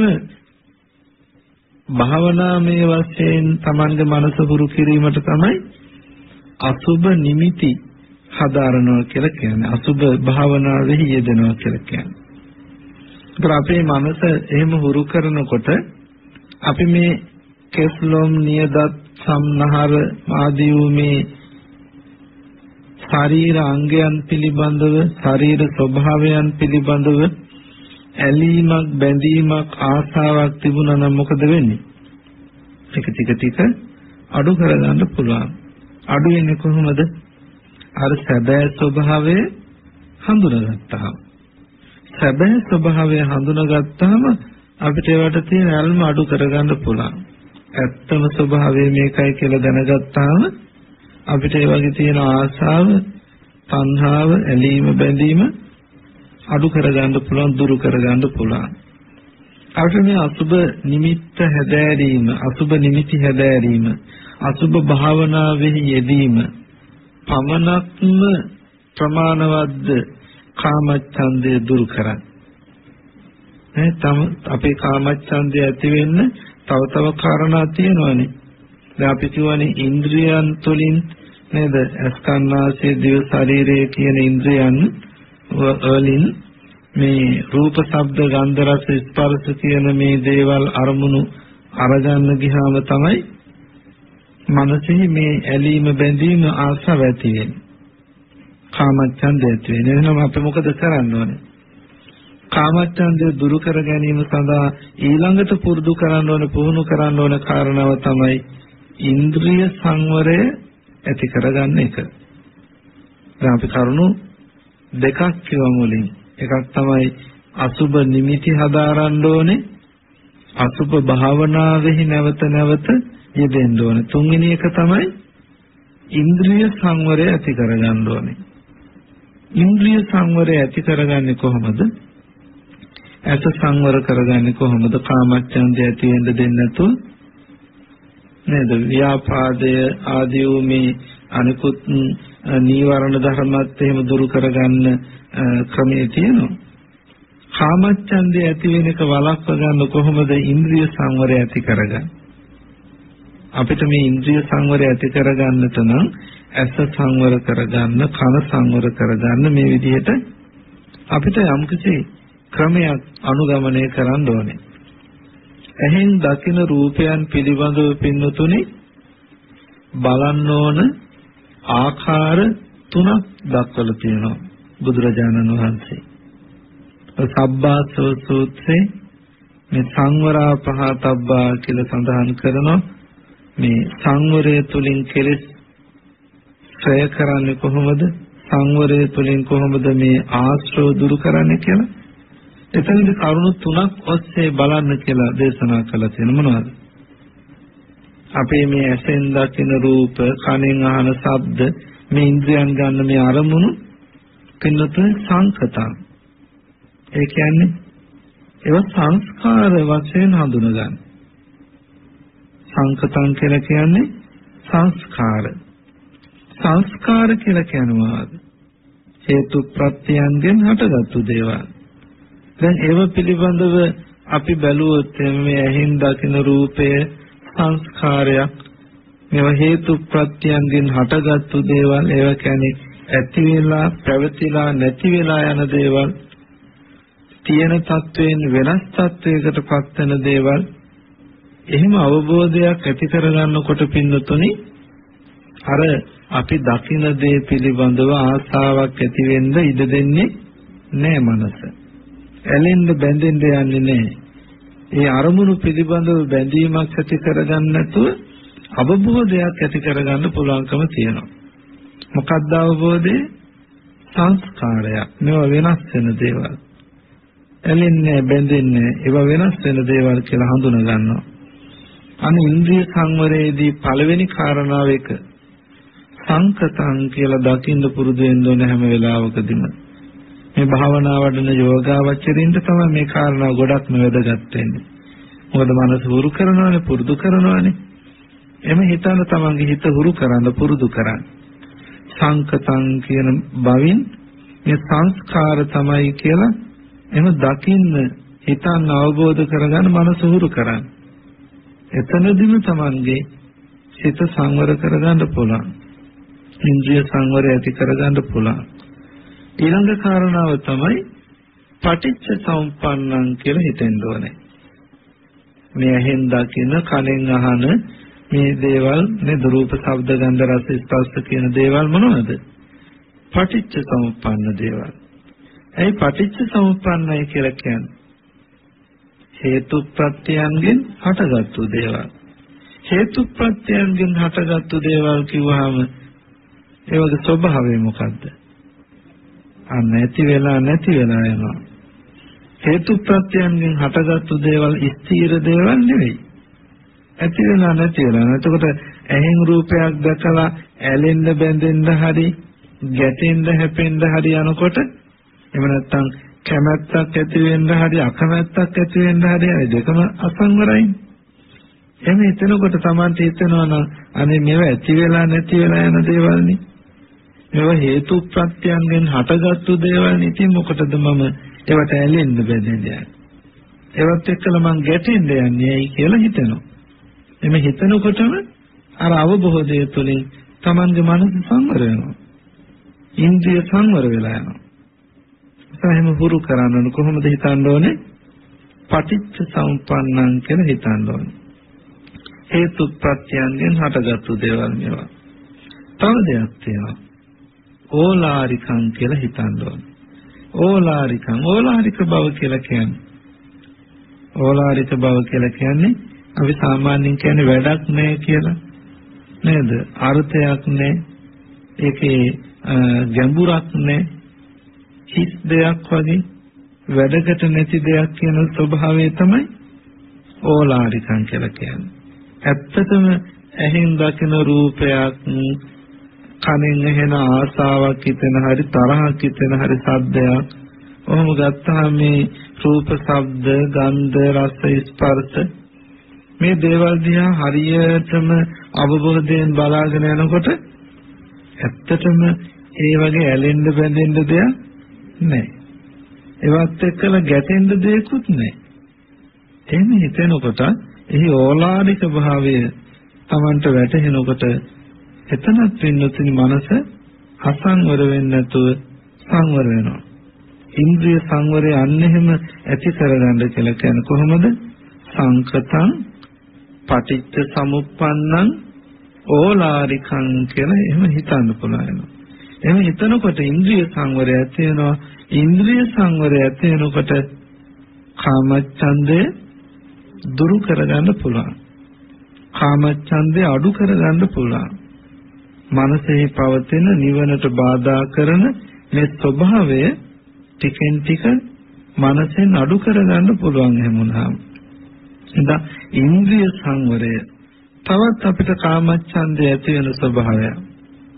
භාවනාමය වශයෙන් තමන්ගේ මනස හුරු කිරීමට තමයි අසුබ නිමිති හදාරනවා කියලා කියන්නේ. අසුබ භාවනාවෙහි යෙදෙනවා කියලා කියන්නේ. ඒත් අපේ මනස එහෙම හුරු කරනකොට අපි මේ කෙස්ලොම් නියදත් සම්නහර ආදී වූ මේ ශරීර අංගයන් පිළිබඳව, ශරීර ස්වභාවයන් පිළිබඳව ඇලීමක්, බැඳීමක්, ආසාවක් තිබුණා නම් මොකද වෙන්නේ? ටික අඩු කරගන්න පුළුවන්. අඩු වෙන්නේ කොහොමද? අර සැබෑ ස්වභාවය හඳුනාගත්තාම. සැබෑ ස්වභාවය හඳුනාගත්තාම අපිට ඒවට තියෙන ඇල්ම අඩු කරගන්න පුළුවන්. ඇත්තම ස්වභාවය මේකයි කියලා දැනගත්තාම අපිට ඒ වගේ තියෙන ආසාව, තණ්හාව, ඇලීම, බැඳීම අඩු කරගන්න පුළුවන්, දුරු කරගන්න පුළුවන්. අපිට මේ අසුබ නිමිත්ත හැදෑරීම, අසුබ නිමිති හැදෑරීම, අසුබ භාවනාවෙහි යෙදීම පමණක්ම ප්‍රමාණවත්ද කාමච්ඡන්දය දුරු කරන්නේ? අපේ කාමච්ඡන්දය ඇති වෙන්න තව කාරණා තියෙනවානේ. දැන් අපි කියවනේ ඉන්ද්‍රියන් තුලින් නේද? අස්කන්නාසය, දිව, ශරීරය කියන ඉන්ද්‍රියන් වලින් මේ රූප, ශබ්ද, ගන්ධ, රස, ස්පර්ශ කියන මේ දේවල් අරමුණු අරගන්න ගියාම තමයි මනසෙහි මේ ඇලීම, බැඳීම, ආශාව ඇති වෙන්නේ. කාමච්ඡන්දය ඇති වෙන්නේ. එහෙනම් අපි මොකද කරන්න ඕනේ? කාමච්ඡන්දය දුරු කර ගැනීම සඳහා ඊළඟට පුරුදු කරන්න ඕනේ, පුහුණු කරන්න ඕනේ කාරණාව තමයි ඉන්ද්‍රිය සංවරය ඇති කරගන්න එක. දැන් අපි කරුණු දෙකක් කියවමු මුලින්. එකක් තමයි අසුබ නිමිති හදාරන්න ඕනේ. අසුබ භාවනාවෙහි නැවත යෙදෙන්න ඕනේ. තුන්වෙනි එක තමයි ඉන්ද්‍රිය සංවරය ඇති කරගන්න ඕනේ. ඉන්ද්‍රිය සංවරය ඇති කරගන්නේ කොහොමද? ඇස සංවර කරගන්නේ කොහොමද? කාමච්ඡන්දය ඇති වෙන්න දෙන්නේ නැතුව නේද? ව්‍යාපාදය ආදී වූ මේ අනිකුත් නීවරණ ධර්මත් එහෙම දුරු කරගන්න ක්‍රමයේ තියෙනවා. කාමච්ඡන්දය ඇති වෙන එක වළක්ව ගන්න කොහොමද? ඉන්ද්‍රිය සංවරය ඇති කරගන්න. අපිට මේ ඉන්ද්‍රිය සංවරය ඇති කරගන්නට නම් ඇස සංවර කරගන්න, කන සංවර කරගන්න මේ විදිහට අපිට යම්කිසි ක්‍රමයක් අනුගමනය කරන්න ඕනේ. එහෙන් දකින රූපයන් පිළිබඳව පින්නතුනි බලන්න ඕන ආකාර තුනක් දක්වලා තියෙනවා බුදුරජාණන් වහන්සේ. සබ්බාසව සූත්‍රයේ මේ සංවරා පහතබ්බා කියලා සඳහන් කරනවා. මේ සංවරය තුලින් කෙලෙස් ක්ෂය කරන්නේ කොහොමද? සංවරය තුලින් කොහොමද මේ ආශ්‍රව දුරු කරන්නේ කියලා. එතනදී කරුණු තුනක් ඔස්සේ බලන්න කියලා දේශනා කළා තියෙන මොනවද? අපේ මේ ඇසෙන් දකින රූප, කනෙන් අහන ශබ්ද, මේ ඉන්ද්‍රියන් ගන්න මේ අරමුණු පින්නතුන් සංකතං. ඒ කියන්නේ ඒවා සංස්කාර වශයෙන් හඳුනගන්න. සංකතං කියලා කියන්නේ සංස්කාර. සංස්කාර කියලා කියන්නේ මොනවද? හේතු ප්‍රත්‍යයන්ගෙන් හටගත්තු දේවල්. දැන් ඒව පිළිබඳව අපි බැලුවොත් මේ ඇහෙන් දකින රූපය සංස්කාරයක්. මේවා හේතු ප්‍රත්‍යයන්ගෙන් හටගත්තු දේවල්. ඒවා කියන්නේ ඇති වෙලා පැවතිලා නැති වෙලා යන දේවල්. තියෙන තත්වයෙන් වෙනස් තත්වයකට පත් වෙන දේවල්. එහෙම අවබෝධයක් ඇති කරගන්නකොට පින්නතුනි අර අපි දකින දේ පිළිබඳව ආසාවක් ඇති වෙන්න ඉඩ දෙන්නේ නැහැ මනස. ඇලෙන්න බැඳෙන්න යන්නේ නැහැ. ඒ අරමුණු පිළිබඳව බැඳීමක් ඇති කරගන්න නැතුව අවබෝධයක් ඇති කරගන්න පුළුවන්කම තියෙනවා. මොකක්ද අවබෝධය? සංස්කාරයක්. මේවා වෙනස් වෙන දේවල්. ඇලෙන්නේ බැඳෙන්නේ ඒවා වෙනස් වෙන දේවල් කියලා හඳුනා ගන්නවා. අනේ ඉන්ද්‍රිය සංවරයේදී පළවෙනි කාරණාව එක සංකතං කියලා දකින්න පුරුදු වෙන්න ඕන හැම වෙලාවකදීම. මේ භාවනා වඩන යෝගාවචරින්ට තමයි මේ කාරණා ගොඩක්ම වැදගත් වෙන්නේ. මොකද මනස හුරු කරනවානේ පුරුදු කරනවානේ. එමෙ හිතන තමන්ගේ හිත හුරු කරන්න පුරුදු කරන්න. සංකතං කියන බවින් මේ සංස්කාර තමයි කියලා එම දකින්න හිතන්න අවබෝධ කරගන්න මනස හුරු කරන්න. එතනදිම තමන්ගේ සිත සංවර කරගන්න පුළුවන්. ඉන්ද්‍රිය සංවරය ඇති කරගන්න පුළුවන්. ඊළඟ කාරණාව තමයි පටිච්ච සමුප්පන්නං කියලා හිතෙන්න ඕනේ. මේ ඇහෙන් දකින කනෙන් අහන මේ දේවල් නේ රූප ශබ්ද ගන්ධ රස ස්පර්ශ කියන දේවල් මොනවද? පටිච්ච සමුප්පන්න දේවල්. ඒ පටිච්ච සමුප්පන්නයි කියලා කියන්නේ හේතු ප්‍රත්‍යයන්ගෙන් හටගත්තු දේවල්. හේතු ප්‍රත්‍යයන්ගෙන් හටගත්තු දේවල් කිව්වහම ඒවගේ ස්වභාවය මොකද්ද? නැති වෙලා යනවා. හේතු ප්‍රත්‍යයන්ගෙන් හටගත්තු දේවල් ස්ථීර දේවල් නෙවෙයි. ඇති වෙලා නැති වෙලා. එතකොට ඇහෙන් රූපයක් දැකලා ඇලෙන්න බැඳෙන්න හරි ගැටෙන්න හැපෙන්න හරි යනකොට එහෙම නැත්නම් කැමැත්තක් ඇති වෙන්න හරි අකමැත්තක් ඇති වෙන්න හරි ඒ දෙකම අසංවරයි. එහෙම හිතනකොට Tamante හිතනවා නම් අනේ මේවා ඇති වෙලා නැති වෙලා යන දේවල් නේ. මේවා හේතු ප්‍රත්‍යයන්ගෙන් හටගත්තු දේවල් නේ. ඉතින් මොකටද මම ඒවට ඇලෙන්න බැඳෙන්නේ? ඒවත් එක්කලා මං ගැටෙන්න යන්නේ ඇයි කියලා හිතනවා. එමෙ හිතනකොටම අර අවබෝධය තුළින් Tamanගේ මනස සංවර වෙනවා. ඉන්ද්‍රිය සංවර වෙලා යනවා. එහෙම හුරු කරන්න කොහොමද හිතන්න ඕනේ? පටිච්ච සමුප්පන්නං කියලා හිතන්න ඕනේ. හේතු ප්‍රත්‍යයන්ගෙන් හටගත්තු දේවල් මේවා. තව දෙයක් තියෙනවා. ඕලාරිකං කියලා හිතන්න ඕනේ. ඕලාරික බව කියලා කියන්නේ අපි සාමාන්‍යයෙන් කියන්නේ වැඩක් නැහැ කියලා නේද? අර්ථයක් නැහැ. ඒකේ ගැඹුරක් නැහැ. හිස් දෙයක් වගේ වැඩකට නැති දෙයක් කියන ස්වභාවය තමයි ඕලාරිකං කියලා කියන්නේ. ඇත්තටම ඇහෙන් දකින රූපයක් කනෙන් ඇහෙන ආසාවක් හිතෙන හරි තරහක් හිතෙන හරි සද්දයක් ඔහොම ගත්තාම මේ රූප ශබ්ද ගන්ධ රස ස්පර්ශ මේ දේවල් දිහා හරියටම අවබෝධයෙන් බලාගෙන යනකොට ඇත්තටම ඒ වගේ ඇලෙන්න බැඳෙන්න දෙයක් නැහැ. ඒවත් එක්කලා ගැටෙන්න දෙයක්වත් නැහැ. එහෙම හිතෙනකොට එහි ඕලාරික භාවය Tamanට වැටහෙනකොට එතනත් වෙනුතුනි මනස අසංවර වෙන්නේ නැතුව සංවර වෙනවා. ඉන්ද්‍රිය සංවරය අන්න එහෙම ඇති කරගන්න කියලා කියන්නේ කොහොමද? සංකතං පටිච්ච සමුප්පන්නං ඕලාරිකං කියලා එහෙම හිතන්න පුළුවන්. එහෙම හිතනකොට ඉන්ද්‍රිය සංවරය ඇති වෙනවා. ඉන්ද්‍රිය සංවරය ඇති වෙනකොට කාමච්ඡන්දය දුරු කරගන්න පුළුවන්. කාමච්ඡන්දය අඩු කරගන්න පුළුවන්. මනසේ පවතින නිවනට බාධා කරන මේ ස්වභාවය ටිකෙන් ටික මනසෙන් අඩු කරගන්න පුළුවන් එහෙම වුණාම. එදා ඉන්ද්‍රිය සංවරය තවත් අපිට කාමච්ඡන්දය ඇති වෙන ස්වභාවය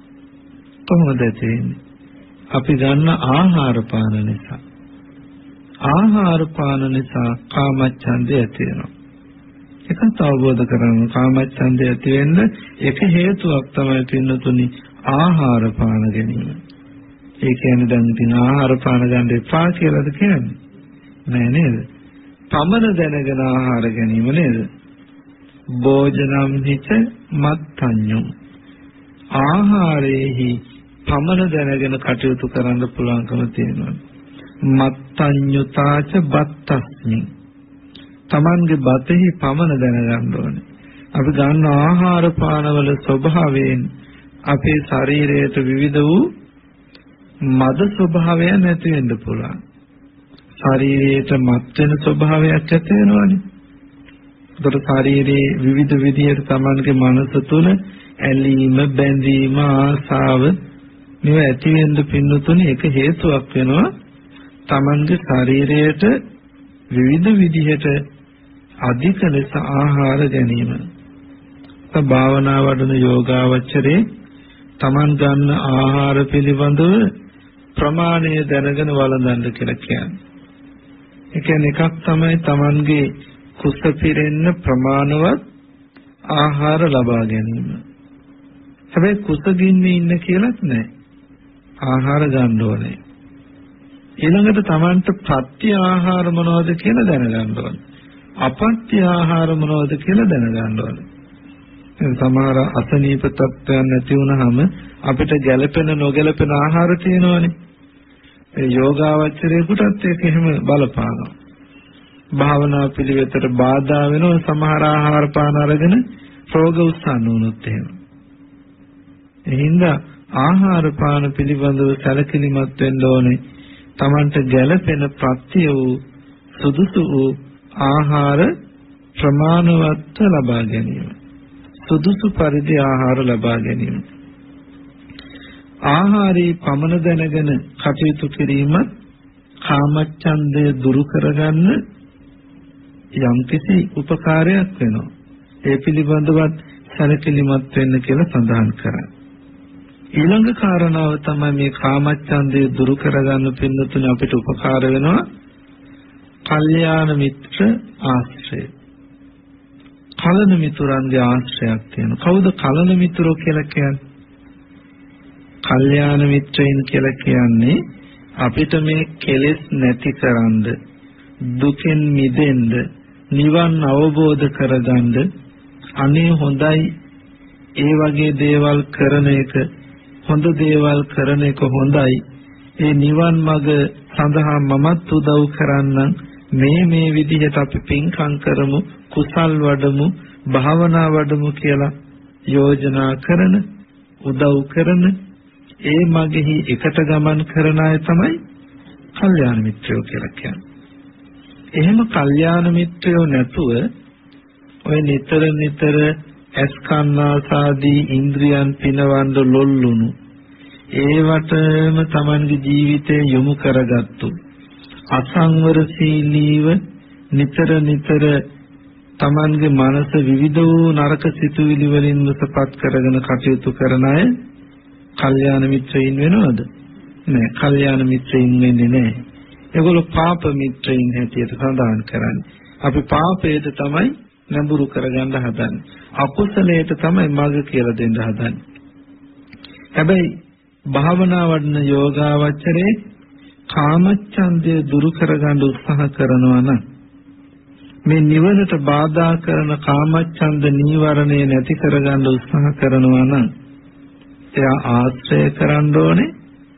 කොහොමද ඇති වෙන්නේ? අපි ගන්න ආහාර පාන නිසා. ආහාර පාන නිසා කාමච්ඡන්දය ඇති වෙනවා. ඒකත් අවබෝධ කරගන්න කාමච්ඡන්දය ඇති වෙන්න එක හේතුවක් තමයි පින්නතුනි ආහාර පාන ගැනීම. ඒ කියන්නේ දැන් ඉතින් ආහාර පාන ගන්න එපා කියලාද කියන්නේ? නෑ නේද? පමණ දැනගෙන ආහාර ගැනීම නේද? භෝජනම් හිච මත්ඤ්ඤෝ. ආහාරයේහි පමණ දැනගෙන කටයුතු කරන්න පුළුවන්කම තියෙනවා. මත්ඤ්ඤුතාච බත්තස්මි. Tamange බතෙහි පමණ දැනගන්න ඕනේ. අපි ගන්න ආහාර පානවල ස්වභාවයෙන් අපේ ශරීරයට විවිධ වූ මද ස්වභාවය නැති වෙන්න පුළුවන්. ශරීරයට මත් වෙන ස්වභාවයක් ඇති වෙනවනේ. ඒතර ශරීරයේ විවිධ විදිහට Tamange මනස තුළ ඇලීම, බැඳීම, ආසාව මේව ඇති වෙන්න පින්නතුනේ එක හේතුවක් වෙනවා. Tamange ශරීරයට විවිධ විදිහට අධික ලෙස ආහාර ගැනීම. භාවනා වඩන යෝගාවචරේ Taman ගන්න ආහාර පිළිබඳව ප්‍රමාණය දැනගෙන වළඳන්න කියලා කියන්නේ. ඒ කියන්නේ එකක් තමයි Tamange කුස පිරෙන්න ප්‍රමාණවත් ආහාර ලබා ගැනීම. හැබැයි කුසගින්නේ ඉන්න කියලාත් නැහැ. ආහාර ගන්න ඕනේ. ඊළඟට Tamanට ප්‍රත්‍ය ආහාර මොනවද කියලා දැනගන්න ඕනේ. අපත්‍ය ආහාර මොනවද කියලා දැනගන්න ඕනේ. සමහර අසනීප තත්ත්වයන් නැති වුනහම අපිට ගැළපෙන නොගැළපෙන ආහාර තියෙනවනේ. ඒ යෝගාවචරයේකටත් ඒක එහෙම බලපානවා. භාවනා පිළිවෙතට බාධා වෙන සමහර ආහාර පාන අරගෙන රෝග උස්සන්න උනොත් එහෙම. එහෙනම් ආහාර පාන පිළිබඳව සැලකිලිමත් වෙන්න ඕනේ. Tamanට ගැළපෙන ප්‍රත්‍ය වූ සුදුසු වූ ආහාර ප්‍රමාණවත් ලබා ගැනීම. සුදුසු පරිදි ආහාර ලබා ගැනීම. ආහාරී පමණ දැනගෙන කටයුතු කිරීම කාමච්ඡන්දය දුරු කරගන්න යම්කිසි උපකාරයක් වෙනවා. ඒ පිළිබඳවත් සැලකිලිමත් වෙන්න කියලා සඳහන් කරා. ඊළඟ කාරණාව තමයි මේ කාමච්ඡන්දය දුරු කරගන්න පින්නතුනේ අපිට උපකාර වෙනවා කල්යාණ මිත්‍ර ආශ්‍රය. කලන මිතුරන්ගේ ආශ්‍රයයක් තියෙනවා. කවුද කලන මිතුරෝ කියලා කියන්නේ? කල්යාණ මිත්‍රයින් කියලා කියන්නේ අපිට මේ කෙලෙස් නැතිකරන්න, දුකෙන් මිදෙන්න, නිවන් අවබෝධ කරගන්න අනේ හොඳයි ඒ වගේ දේවල් කරන එක, හොඳ දේවල් කරන එක හොඳයි. ඒ නිවන් මඟ සඳහා මමත් උදව් කරන්නම්. මේ විදිහට අපි පින්කම් කරමු, කුසල් වඩමු, භාවනා වඩමු කියලා යෝජනා කරන, උදව් කරන, ඒ මගෙහි එකට ගමන් කරන අය තමයි කල්යාණ මිත්‍රයෝ කියලා කියන්නේ. එහෙම කල්යාණ මිත්‍රයෝ නැතුව ඔය නිතර ඇස්කන්නාසාදී ඉන්ද්‍රියන් පිනවන්න ලොල්ලුණු ඒවටම Tamanගේ ජීවිතය යොමු කරගත්තු අසංවරශීලීව නිතර Tamanගේ මනස විවිධ වූ නරක සිතුවිලි වලින් මුසපත් කරගෙන කටයුතු කරන අය කල්යාණ මිත්‍රයින් වෙනවද? නෑ, කල්යාණ මිත්‍රයින් වෙන්නේ නෑ. ඒගොල්ලෝ පාප මිත්‍රයින් හැටියට සඳහන් කරන්නේ. අපි පාපයට තමයි නඹුරු කරගන්න හදන්නේ. අකුසලයට තමයි මඟ කියලා දෙන්න හදන්නේ. හැබැයි භාවනා වඩන යෝගාවචරයේ කාමච්ඡන්දය දුරු කරගන්න උත්සාහ කරනවා නම් මේ නිවනට බාධා කරන කාමච්ඡන්ද නීවරණය නැති කරගන්න උත්සාහ කරනවා නම් එයා ආශ්‍රය කරන්න ඕනේ.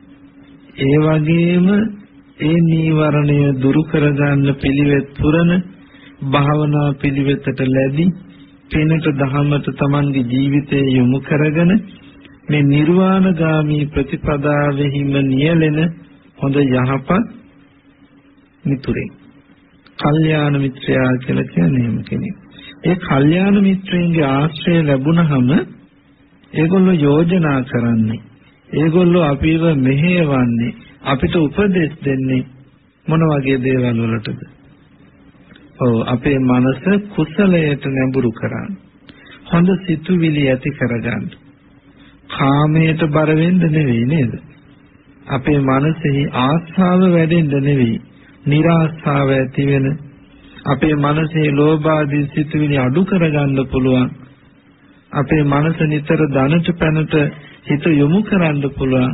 ඒ වගේම ඒ නීවරණය දුරු කරගන්න පිළිවෙත් පුරන භාවනා පිළිවෙතට ලැබී පිනට දහමට Tamanගේ ජීවිතය යොමු කරගෙන මේ නිර්වාණගාමී ප්‍රතිපදාවෙහිම නියැලෙන හොඳ යහපත් මිතුරෙක්. කල්යාණ මිත්‍රයා කියලා කියන්නේ එහෙම කෙනෙක්. ඒ කල්යාණ මිත්‍රයන්ගේ ආශ්‍රය ලැබුණහම ඒගොල්ලෝ යෝජනා කරන්නේ, ඒගොල්ලෝ අපිව මෙහෙවන්නේ, අපිට උපදෙස් දෙන්නේ මොන වගේ දේවල් වලටද? අපේ මනස කුසලයට නැඹුරු කරන්න, හොඳ සිතුවිලි ඇති කරගන්න, කාමයට බර වෙන්න නෙවෙයි නේද? අපේ මනසෙහි ආස්ාව වැඩෙන්න නෙවෙයි, නිරාශාව ඇති වෙන, අපේ මනසේ ලෝභ ආදී සිතුවිලි අඩු කරගන්න පුළුවන්. අපේ මනස නිතර ධනට පැනට හිත යොමු කරන්න පුළුවන්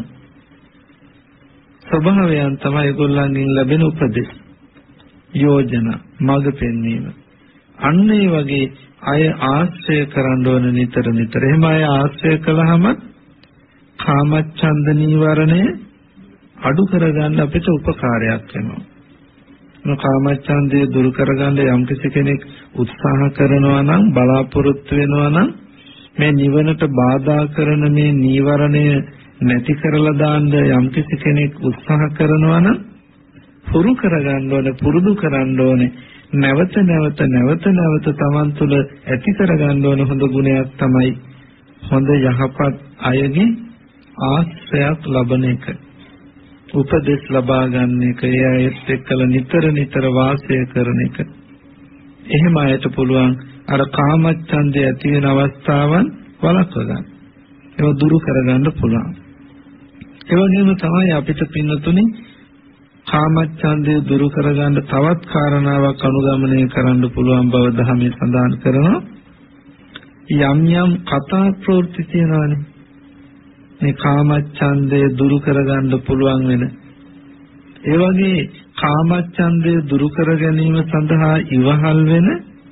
ස්වභාවයන් තමයි ඒගොල්ලන්ගෙන් ලැබෙන උපදෙස්, යෝජනා, මඟ පෙන්වීම. අන්න ඒ වගේ අය ආශ්‍රය කරන්න ඕන නිතර නිතර. එහෙම අය ආශ්‍රය කළාම කාමච්ඡන්ද නීවරණය අඩු කරගන්න අපිට උපකාරයක් වෙනවා. කාමච්ඡන්දය දුරු කරගන්න යම් කෙනෙක් උත්සාහ කරනවා නම්, බලාපොරොත්තු වෙනවා නම්, මේ නිවනට බාධා කරන මේ නීවරණය නැති කරලා දාන්න යම් කෙනෙක් උත්සාහ කරනවා නම්, පුරු කරගන්න ඕනේ, පුරුදු කරන්න ඕනේ. නැවත නැවත තමන් තුළ ඇති කරගන්න ඕන හොඳ ගුණයක් තමයි හොඳ යහපත් අයගේ ආශ්‍රයක් ලබන එක. උපදෙස් ලබා ගන්න එක, ඒ අයත් එක්කලා නිතර වාසය කරන එක. එහෙම අයට පුළුවන් අර කාමච්ඡන්දය ඇති වෙන අවස්ථාවන් වළක්ව ගන්න. ඒක දුරු කරගන්න පුළුවන්. ඒ වගේම තමයි අපිට පින්නතුනේ කාමච්ඡන්දය දුරු කරගන්න තවත් කාරණාවක් අනුගමනය කරන්න පුළුවන් බව ධර්මයේ සඳහන් කරනවා. යම් කතා ප්‍රවෘත්ති තියෙනවානේ. මේ කාමච්ඡන්දය දුරු කරගන්න පුළුවන් වෙන. ඒ වගේ කාමච්ඡන්දය දුරු කර ගැනීම සඳහා ඉවහල් වෙන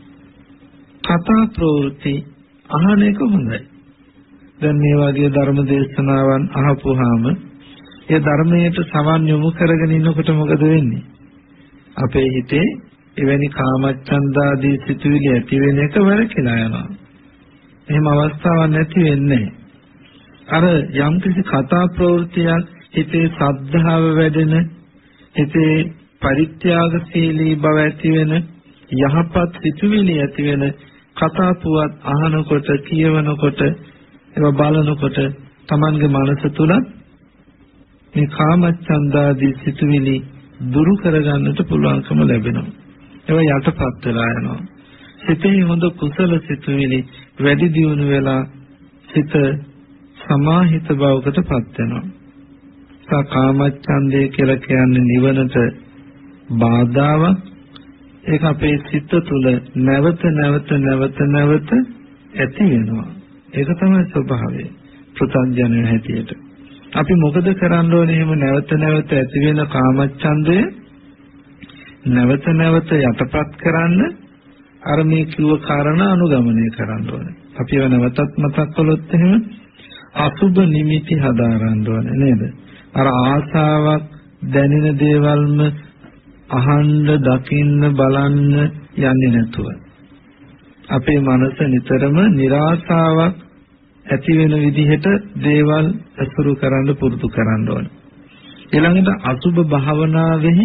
කතා ප්‍රවෘත්ති අහන එක හොඳයි. දැන් මේ වගේ ධර්ම දේශනාවන් අහපුවාම ඒ ධර්මයට සවන් යොමු කරගෙන ඉන්නකොට මොකද වෙන්නේ? අපේ හිතේ එවැනි කාමච්ඡන්දාදී සිතුවිලි ඇති වෙන එක වැරකිලා යනවා. එහෙම අවස්ථාවක් නැති වෙන්නේ. අර යම්කිසි කතා ප්‍රවෘත්තියක් හිතේ ශ්‍රද්ධාව වැඩෙන, හිතේ පරිත්‍යාගශීලී බව ඇති වෙන, යහපත් සිතුවිලි ඇති වෙන කතා පුවත් අහනකොට, කියවනකොට, ඒවා බලනකොට Tamange මනස තුල මේ කාමච්ඡන්දාදී සිතුවිලි දුරු කරගන්නට පුළුවන්කම ලැබෙනවා. ඒවා යටපත් වෙලා යනවා. සිතේ හොඳ කුසල සිතුවිලි වැඩි දියුණු වෙලා සිත සමාහිත බවකටපත් වෙනවා. කාමච්ඡන්දය කියලා කියන්නේ නිවනට බාධාවක්. ඒක අපේ සිත තුළ නැවත ඇති වෙනවා. ඒක තමයි ස්වභාවය. පෘථග්ජනය හැටියට අපි මොකද කරන්න ඕනේ? එහෙම නැවත ඇති වෙන කාමච්ඡන්දය නැවත යටපත් කරන්න අර මේ කිව්ව කාරණා අනුගමනය කරන්න ඕනේ. අපි ඒව නැවතත් මතක් කළොත් එහෙම අසුබ නිමිති හදාරන්න ඕනේ නේද? අර ආසාවක් දැනෙන දේවල්ම අහන්න, දකින්න, බලන්න යන්නේ නැතුව අපේ මනස නිතරම નિરાශාවක් ඇති වෙන විදිහට දේවල් අසුරු කරන්න පුරුදු කරන්න ඕනේ. ඊළඟට අසුබ භාවනාවෙහි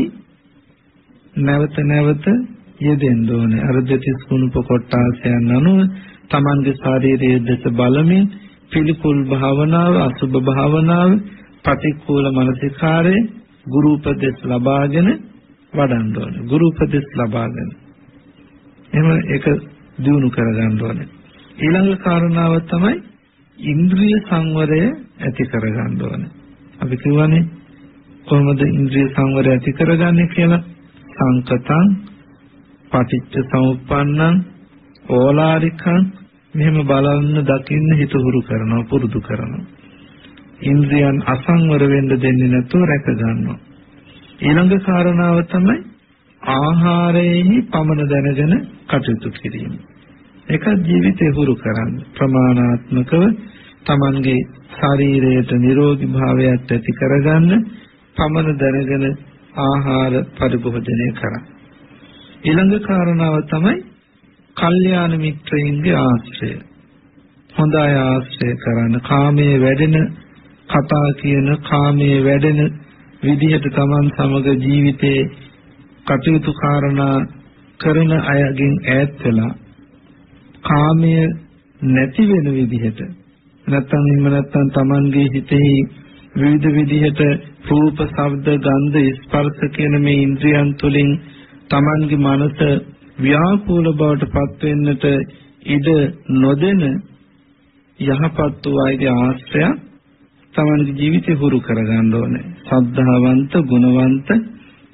නැවත යෙදෙන්න ඕනේ. අර දෙතිස් කුණුප කොටාසයන් අනුව Tamange ශාරීරික දෙස බලමින් පිළිකුල් භාවනාව, අසුබ භාවනාව, ප්‍රතිකූල මානසිකාරේ ගුරු උපදෙස් ලබාගෙන වඩන්න ඕනේ. ගුරු උපදෙස් ලබාගෙන එහෙම ඒක දියුණු කරගන්න ඕනේ. ඊළඟ කාරණාව තමයි ඉන්ද්‍රිය සංවරය ඇති කරගන්න ඕනේ. අපි කියවනේ කොහොමද ඉන්ද්‍රිය සංවරය ඇති කරගන්නේ කියලා? සංකතං පටිච්ච සමුප්පන්නං ඕලාරිකං මෙහෙම බලන්න, දකින්න හිත හුරු කරනවා, පුරුදු කරනවා. ඉන්ද්‍රියන් අසංවර වෙන්න දෙන්නේ නැතුව රැක ගන්නවා. ඊළඟ කාරණාව තමයි ආහාරයේහි පමන දැනගෙන කටයුතු කිරීම. ඒක ජීවිතේ හුරු කරන්න. ප්‍රමාණාත්මකව Tamange ශරීරයට නිරෝගී භාවයක් ඇති කරගන්න පමන දැනගෙන ආහාර පරිභෝජනය කරන්න. ඊළඟ කාරණාව තමයි කල්යාණ මිත්‍රයින්ගේ ආශ්‍රය. හොඳ අය ආශ්‍රය කරන්න. කාමයේ වැඩෙන කතා කියන, කාමයේ වැඩෙන විදිහට Taman සමග ජීවිතේ කටයුතු කාරණා කරන අයගෙන් ඈත් වෙලා කාමයේ නැති වෙන විදිහට, නැත්නම් Tamanගේ හිතෙහි විවිධ විදිහට රූප, ශබ්ද, ගන්ධ, ස්පර්ශ කියන මේ ඉන්ද්‍රියන් තුළින් Tamanගේ මනස ව්‍යාකූල බවට පත් වෙන්නට ඉඩ නොදෙන යහපත් වූ අයගේ ආශ්‍රය Tamanගේ ජීවිතේ හුරු කරගන්න ඕනේ. ශ්‍රද්ධාවන්ත, ගුණවන්ත,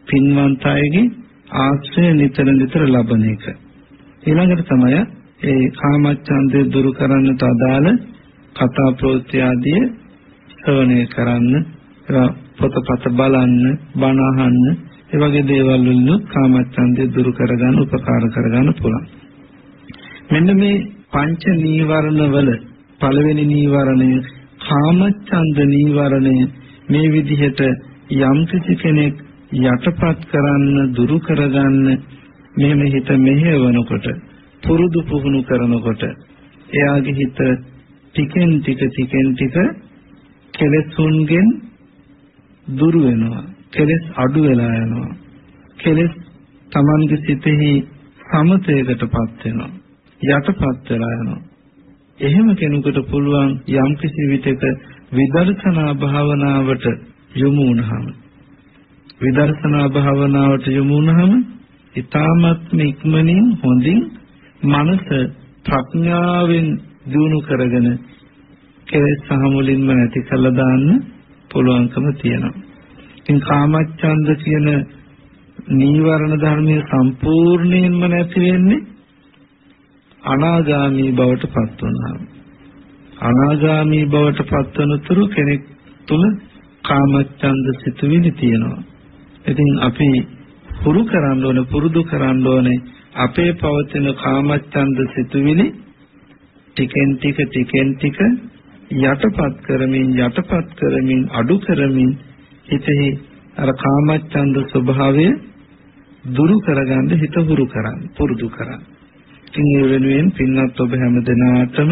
පින්වන්ත අයගේ ආශ්‍රය නිතර නිතර ලබන එක. ඊළඟට තමයි ඒ කාමච්ඡන්දය දුරු කරන්නට අදාළ කතා ප්‍රවෘත්ති ආදී ශ්‍රවණය කරන්න, පොතපත බලන්න, බණ අහන්න, ඒ වගේ දේවල් වලින් කාමච්ඡන්දය දුරු කරගන්න උපකාර කරගන්න පුළුවන්. මෙන්න මේ පංච නීවරණ වල පළවෙනි නීවරණය කාමච්ඡන්ද නීවරණය මේ විදිහට යම් කිසි කෙනෙක් යටපත් කරන්න දුරු කරගන්න මෙහෙම හිත මෙහෙවනකොට පුරුදු පුහුණු කරනකොට එයාගේ හිත ටිකෙන් ටික කෙලෙසුන්ගෙන් දුරු වෙනවා, කෙලෙස් අඩු වෙලා යනවා, කෙලෙස් Tamange සිතෙහි සමතයකටපත් වෙනවා, යටපත් වෙලා යනවා. එහෙම කෙනෙකුට පුළුවන් යම් කිසි විටක විදර්ශනා භාවනාවට යොමු වුණාම ඊ타ත්ම ඉක්මනින් හොඳින් මනස ප්‍රඥාවෙන් දියුණු කරගෙන කෙලෙස් සහ මුලින්ම නැති කළා දාන්න පුළුවන්කම තියෙනවා. ඉතින් කාමච්ඡන්ද කියන නීවරණ ධර්මයේ සම්පූර්ණයෙන්ම නැති වෙන්නේ අනාගාමී බවට පත් වුණාම. අනාගාමී බවට පත් වනතුරු කෙනෙක් තුල කාමච්ඡන්ද සිතුවිලි තියෙනවා. ඉතින් අපි පුරුදු කරන්න ඕනේ අපේ පවතින කාමච්ඡන්ද සිතුවිලි ටිකෙන් ටික යටපත් කරමින් අඩු කරමින් හිතෙහි අර කාමච්ඡන්ද ස්වභාවය දුරු කරගන්න හිත පුරුදු කරන්න. ඉතින් ඒ වෙනුවෙන් පින්වත් ඔබ හැම දිනාටම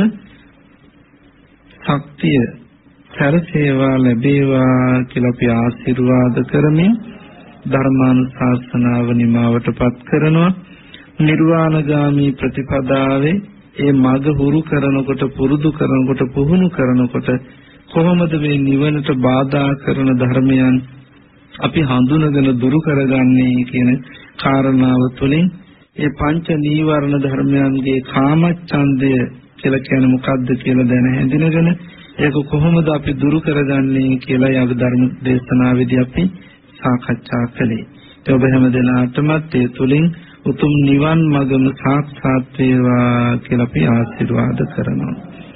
ශක්තිය සැරසේවා ලැබේවා කියලා අපි ආශිර්වාද කරමින් ධර්මානුශාසනාව නිමාවටපත් කරනවා. නිර්වාණගාමී ප්‍රතිපදාවේ ඒ මඟ හුරු කරනකොට පුහුණු කරනකොට කොහොමද මේ නිවනට බාධා කරන ධර්මයන් අපි හඳුනගෙන දුරු කරගන්නේ කියන කාරණාව තුළින් ඒ පංච නීවරණ ධර්මයන්ගේ කාමච්ඡන්දය කියලා කියන්නේ මොකක්ද කියලා දැන හැඳිනගෙන ඒක කොහොමද අපි දුරු කරගන්නේ කියලා යව ධර්ම දේශනාවේදී අපි සාකච්ඡා කළේ. ඒ ඔබ හැම දිනාටමත් ඒ තුලින් උතුම් නිවන් මඟම සාක්ෂාත් වේවා කියලා අපි ආශිර්වාද කරනවා.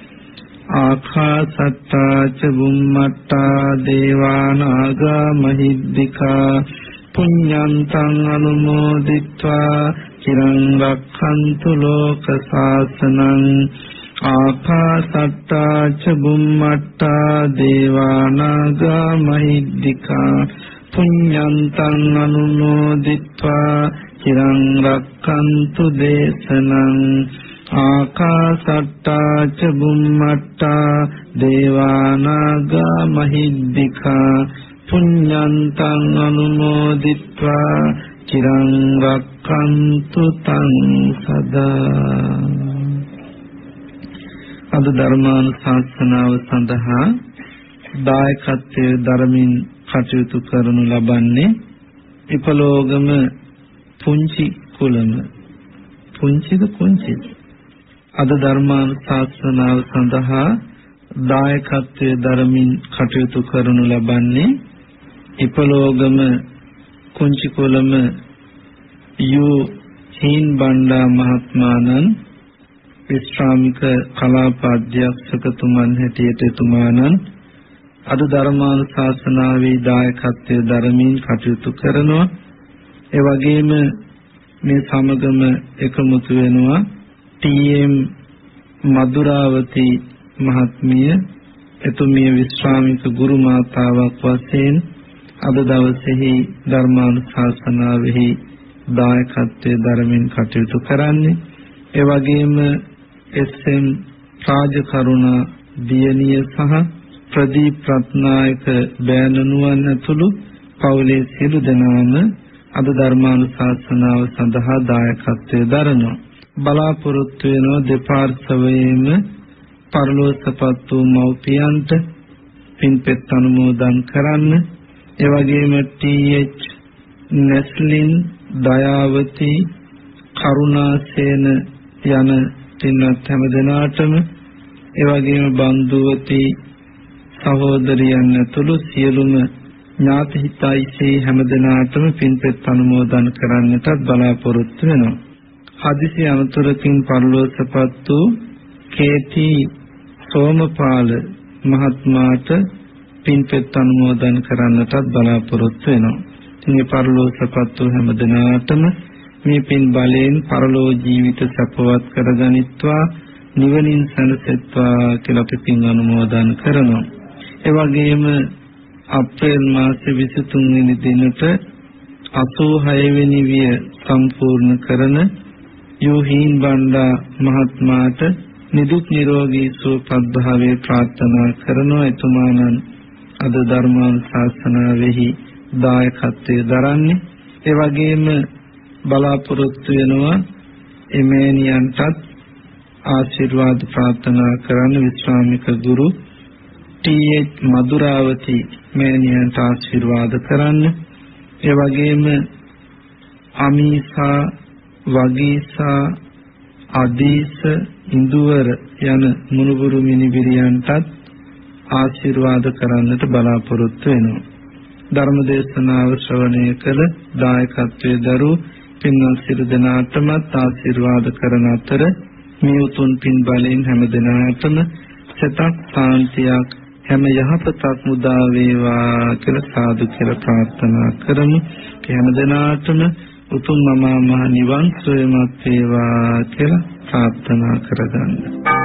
ආකාසත්තා ච බුම්මත්තා දේවානාගා මහිද්దికා පුඤ්ඤන්තං අනුමෝදිත්වා චිරං රක්ඛන්තු ලෝක සාසනං. ආකාසත්තා ච බුම්මත්තා දේවානාගා මහිද්దికා පුඤ්ඤන්තං අනුමෝදිත්වා චිරං රක්ඛන්තු දේශනං. ආකාසට්ටා ච බුම්මට්ටා දේවානාගා මහිද්దికා පුඤ්ඤන්තං අනුමෝදිත්වා චිරං රක්ඛන්තු තං සදා. අද ධර්මානුශාසනාව සඳහා දායකත්වයේ ධර්මින් කටයුතු කරනු ලබන්නේ ඉපලෝගම පුංචි කුලම. පුංචිද පුංචි. අද ධර්මානුශාසනාව සඳහා දායකත්වයේ ධර්මින් කටයුතු කරනු ලබන්නේ ඉපලෝගම කුංචි කුලම යු හීන් බණ්ඩා මහත්මාණන් විශ්‍රාමික කලාප අධ්‍යක්ෂකතුමන් හැටියට එතුමාණන් අද ධර්මානුශාසනාවේ දායකත්වයේ ධර්මින් කටයුතු කරනවා. ඒ වගේම මේ සමගම එකමුතු වෙනවා ටීඑම් මధుරාවති මහත්මිය. එතුමිය විශ්‍රාමික ගුරු මාතාවක් වශයෙන් අද දවසේහි ධර්මානුශාසනාවෙහි දායකත්වයේ ධර්මින් කටයුතු කරන්නේ. ඒ වගේම එස්.එම්. රාජකරුණා දියණිය සහ ප්‍රදීප් රත්නායක බෑණනුවන් ඇතුළු පවුලේ සියලු දෙනාම අද ධර්මානුශාසනාව සඳහා දායකත්වයේ දරනවා. බලාපොරොත්තු වෙන දෙපාර්ශවයේම පරලෝසපත් වූ මව්පියන්ට පින්පෙත් අනුමෝදන් කරන්න. ඒ වගේම ටීඑච් නැස්ලින් දයාවති කරුණාසේන යන පින්වත් හැම දෙනාටම ඒ වගේම බන්දුවති සහෝදරියන් ඇතුළු සියලුම ඥාති හිතයිසේ හැමදෙනාටම පින්පෙත් අනුමෝදන් කරන්නටත් බලාපොරොත්තු වෙනවා. හදිසි අනතුරකින් පරලෝකසපත් වූ කේති සෝමපාල මහත්මයාට පින්පෙත් අනුමෝදන් කරන්නටත් බලාපොරොත්තු වෙනවා. මේ පරලෝකසපත් වූ හැමදෙනාටම මේ පින් බලයෙන් පරලෝ ජීවිත සපවත් කරගනිත්වා නිවනින් සැනසෙත්වා කියලා අපි පින් අනුමෝදන් කරනවා. ඒ වගේම අප්‍රේල් මාසේ 23 වෙනි දිනට 86 වෙනි විය සම්පූර්ණ කරන යෝහීන් බණ්ඩා මහත්මයාට නිදුක් නිරෝගී සුවපත් භාවයේ ප්‍රාර්ථනා කරනවා. එතුමාණන් අද ධර්මානුශාසනාවෙහි දායකත්වයේ දරන්නේ. ඒ වගේම බලාපොරොත්තු වෙනවා එමෙනියන්ටත් ආශිර්වාද ප්‍රාර්ථනා කරන විශ්‍රාමික ගුරු ටීඑච් මදුරාවති මෑණියන්ට ආශිර්වාද කරන්න. ඒ වගේම අමීසා වගීසා ආදීස ඉන්දුවර යන මුණුබුරු මිනිබිරියන්ටත් ආශිර්වාද කරන්නට බලාපොරොත්තු වෙනවා. ධර්ම දේශනාව ශ්‍රවණය කළ දායකත්වයේ දරූ පින්වත් සියලු දෙනාටමත් ආශිර්වාද කරන අතර මේ උතුම් පින් බලයෙන් හැම දිනකටම සතක් සාන්තියක් හැම යහපතක් මුදා වේවා කියලා සාදු කියලා ප්‍රාර්ථනා කරමු. හැම දිනකටම උතුම් මහා නිවන් සෝයමත් වේවා කියලා ප්‍රාර්ථනා කරගන්න.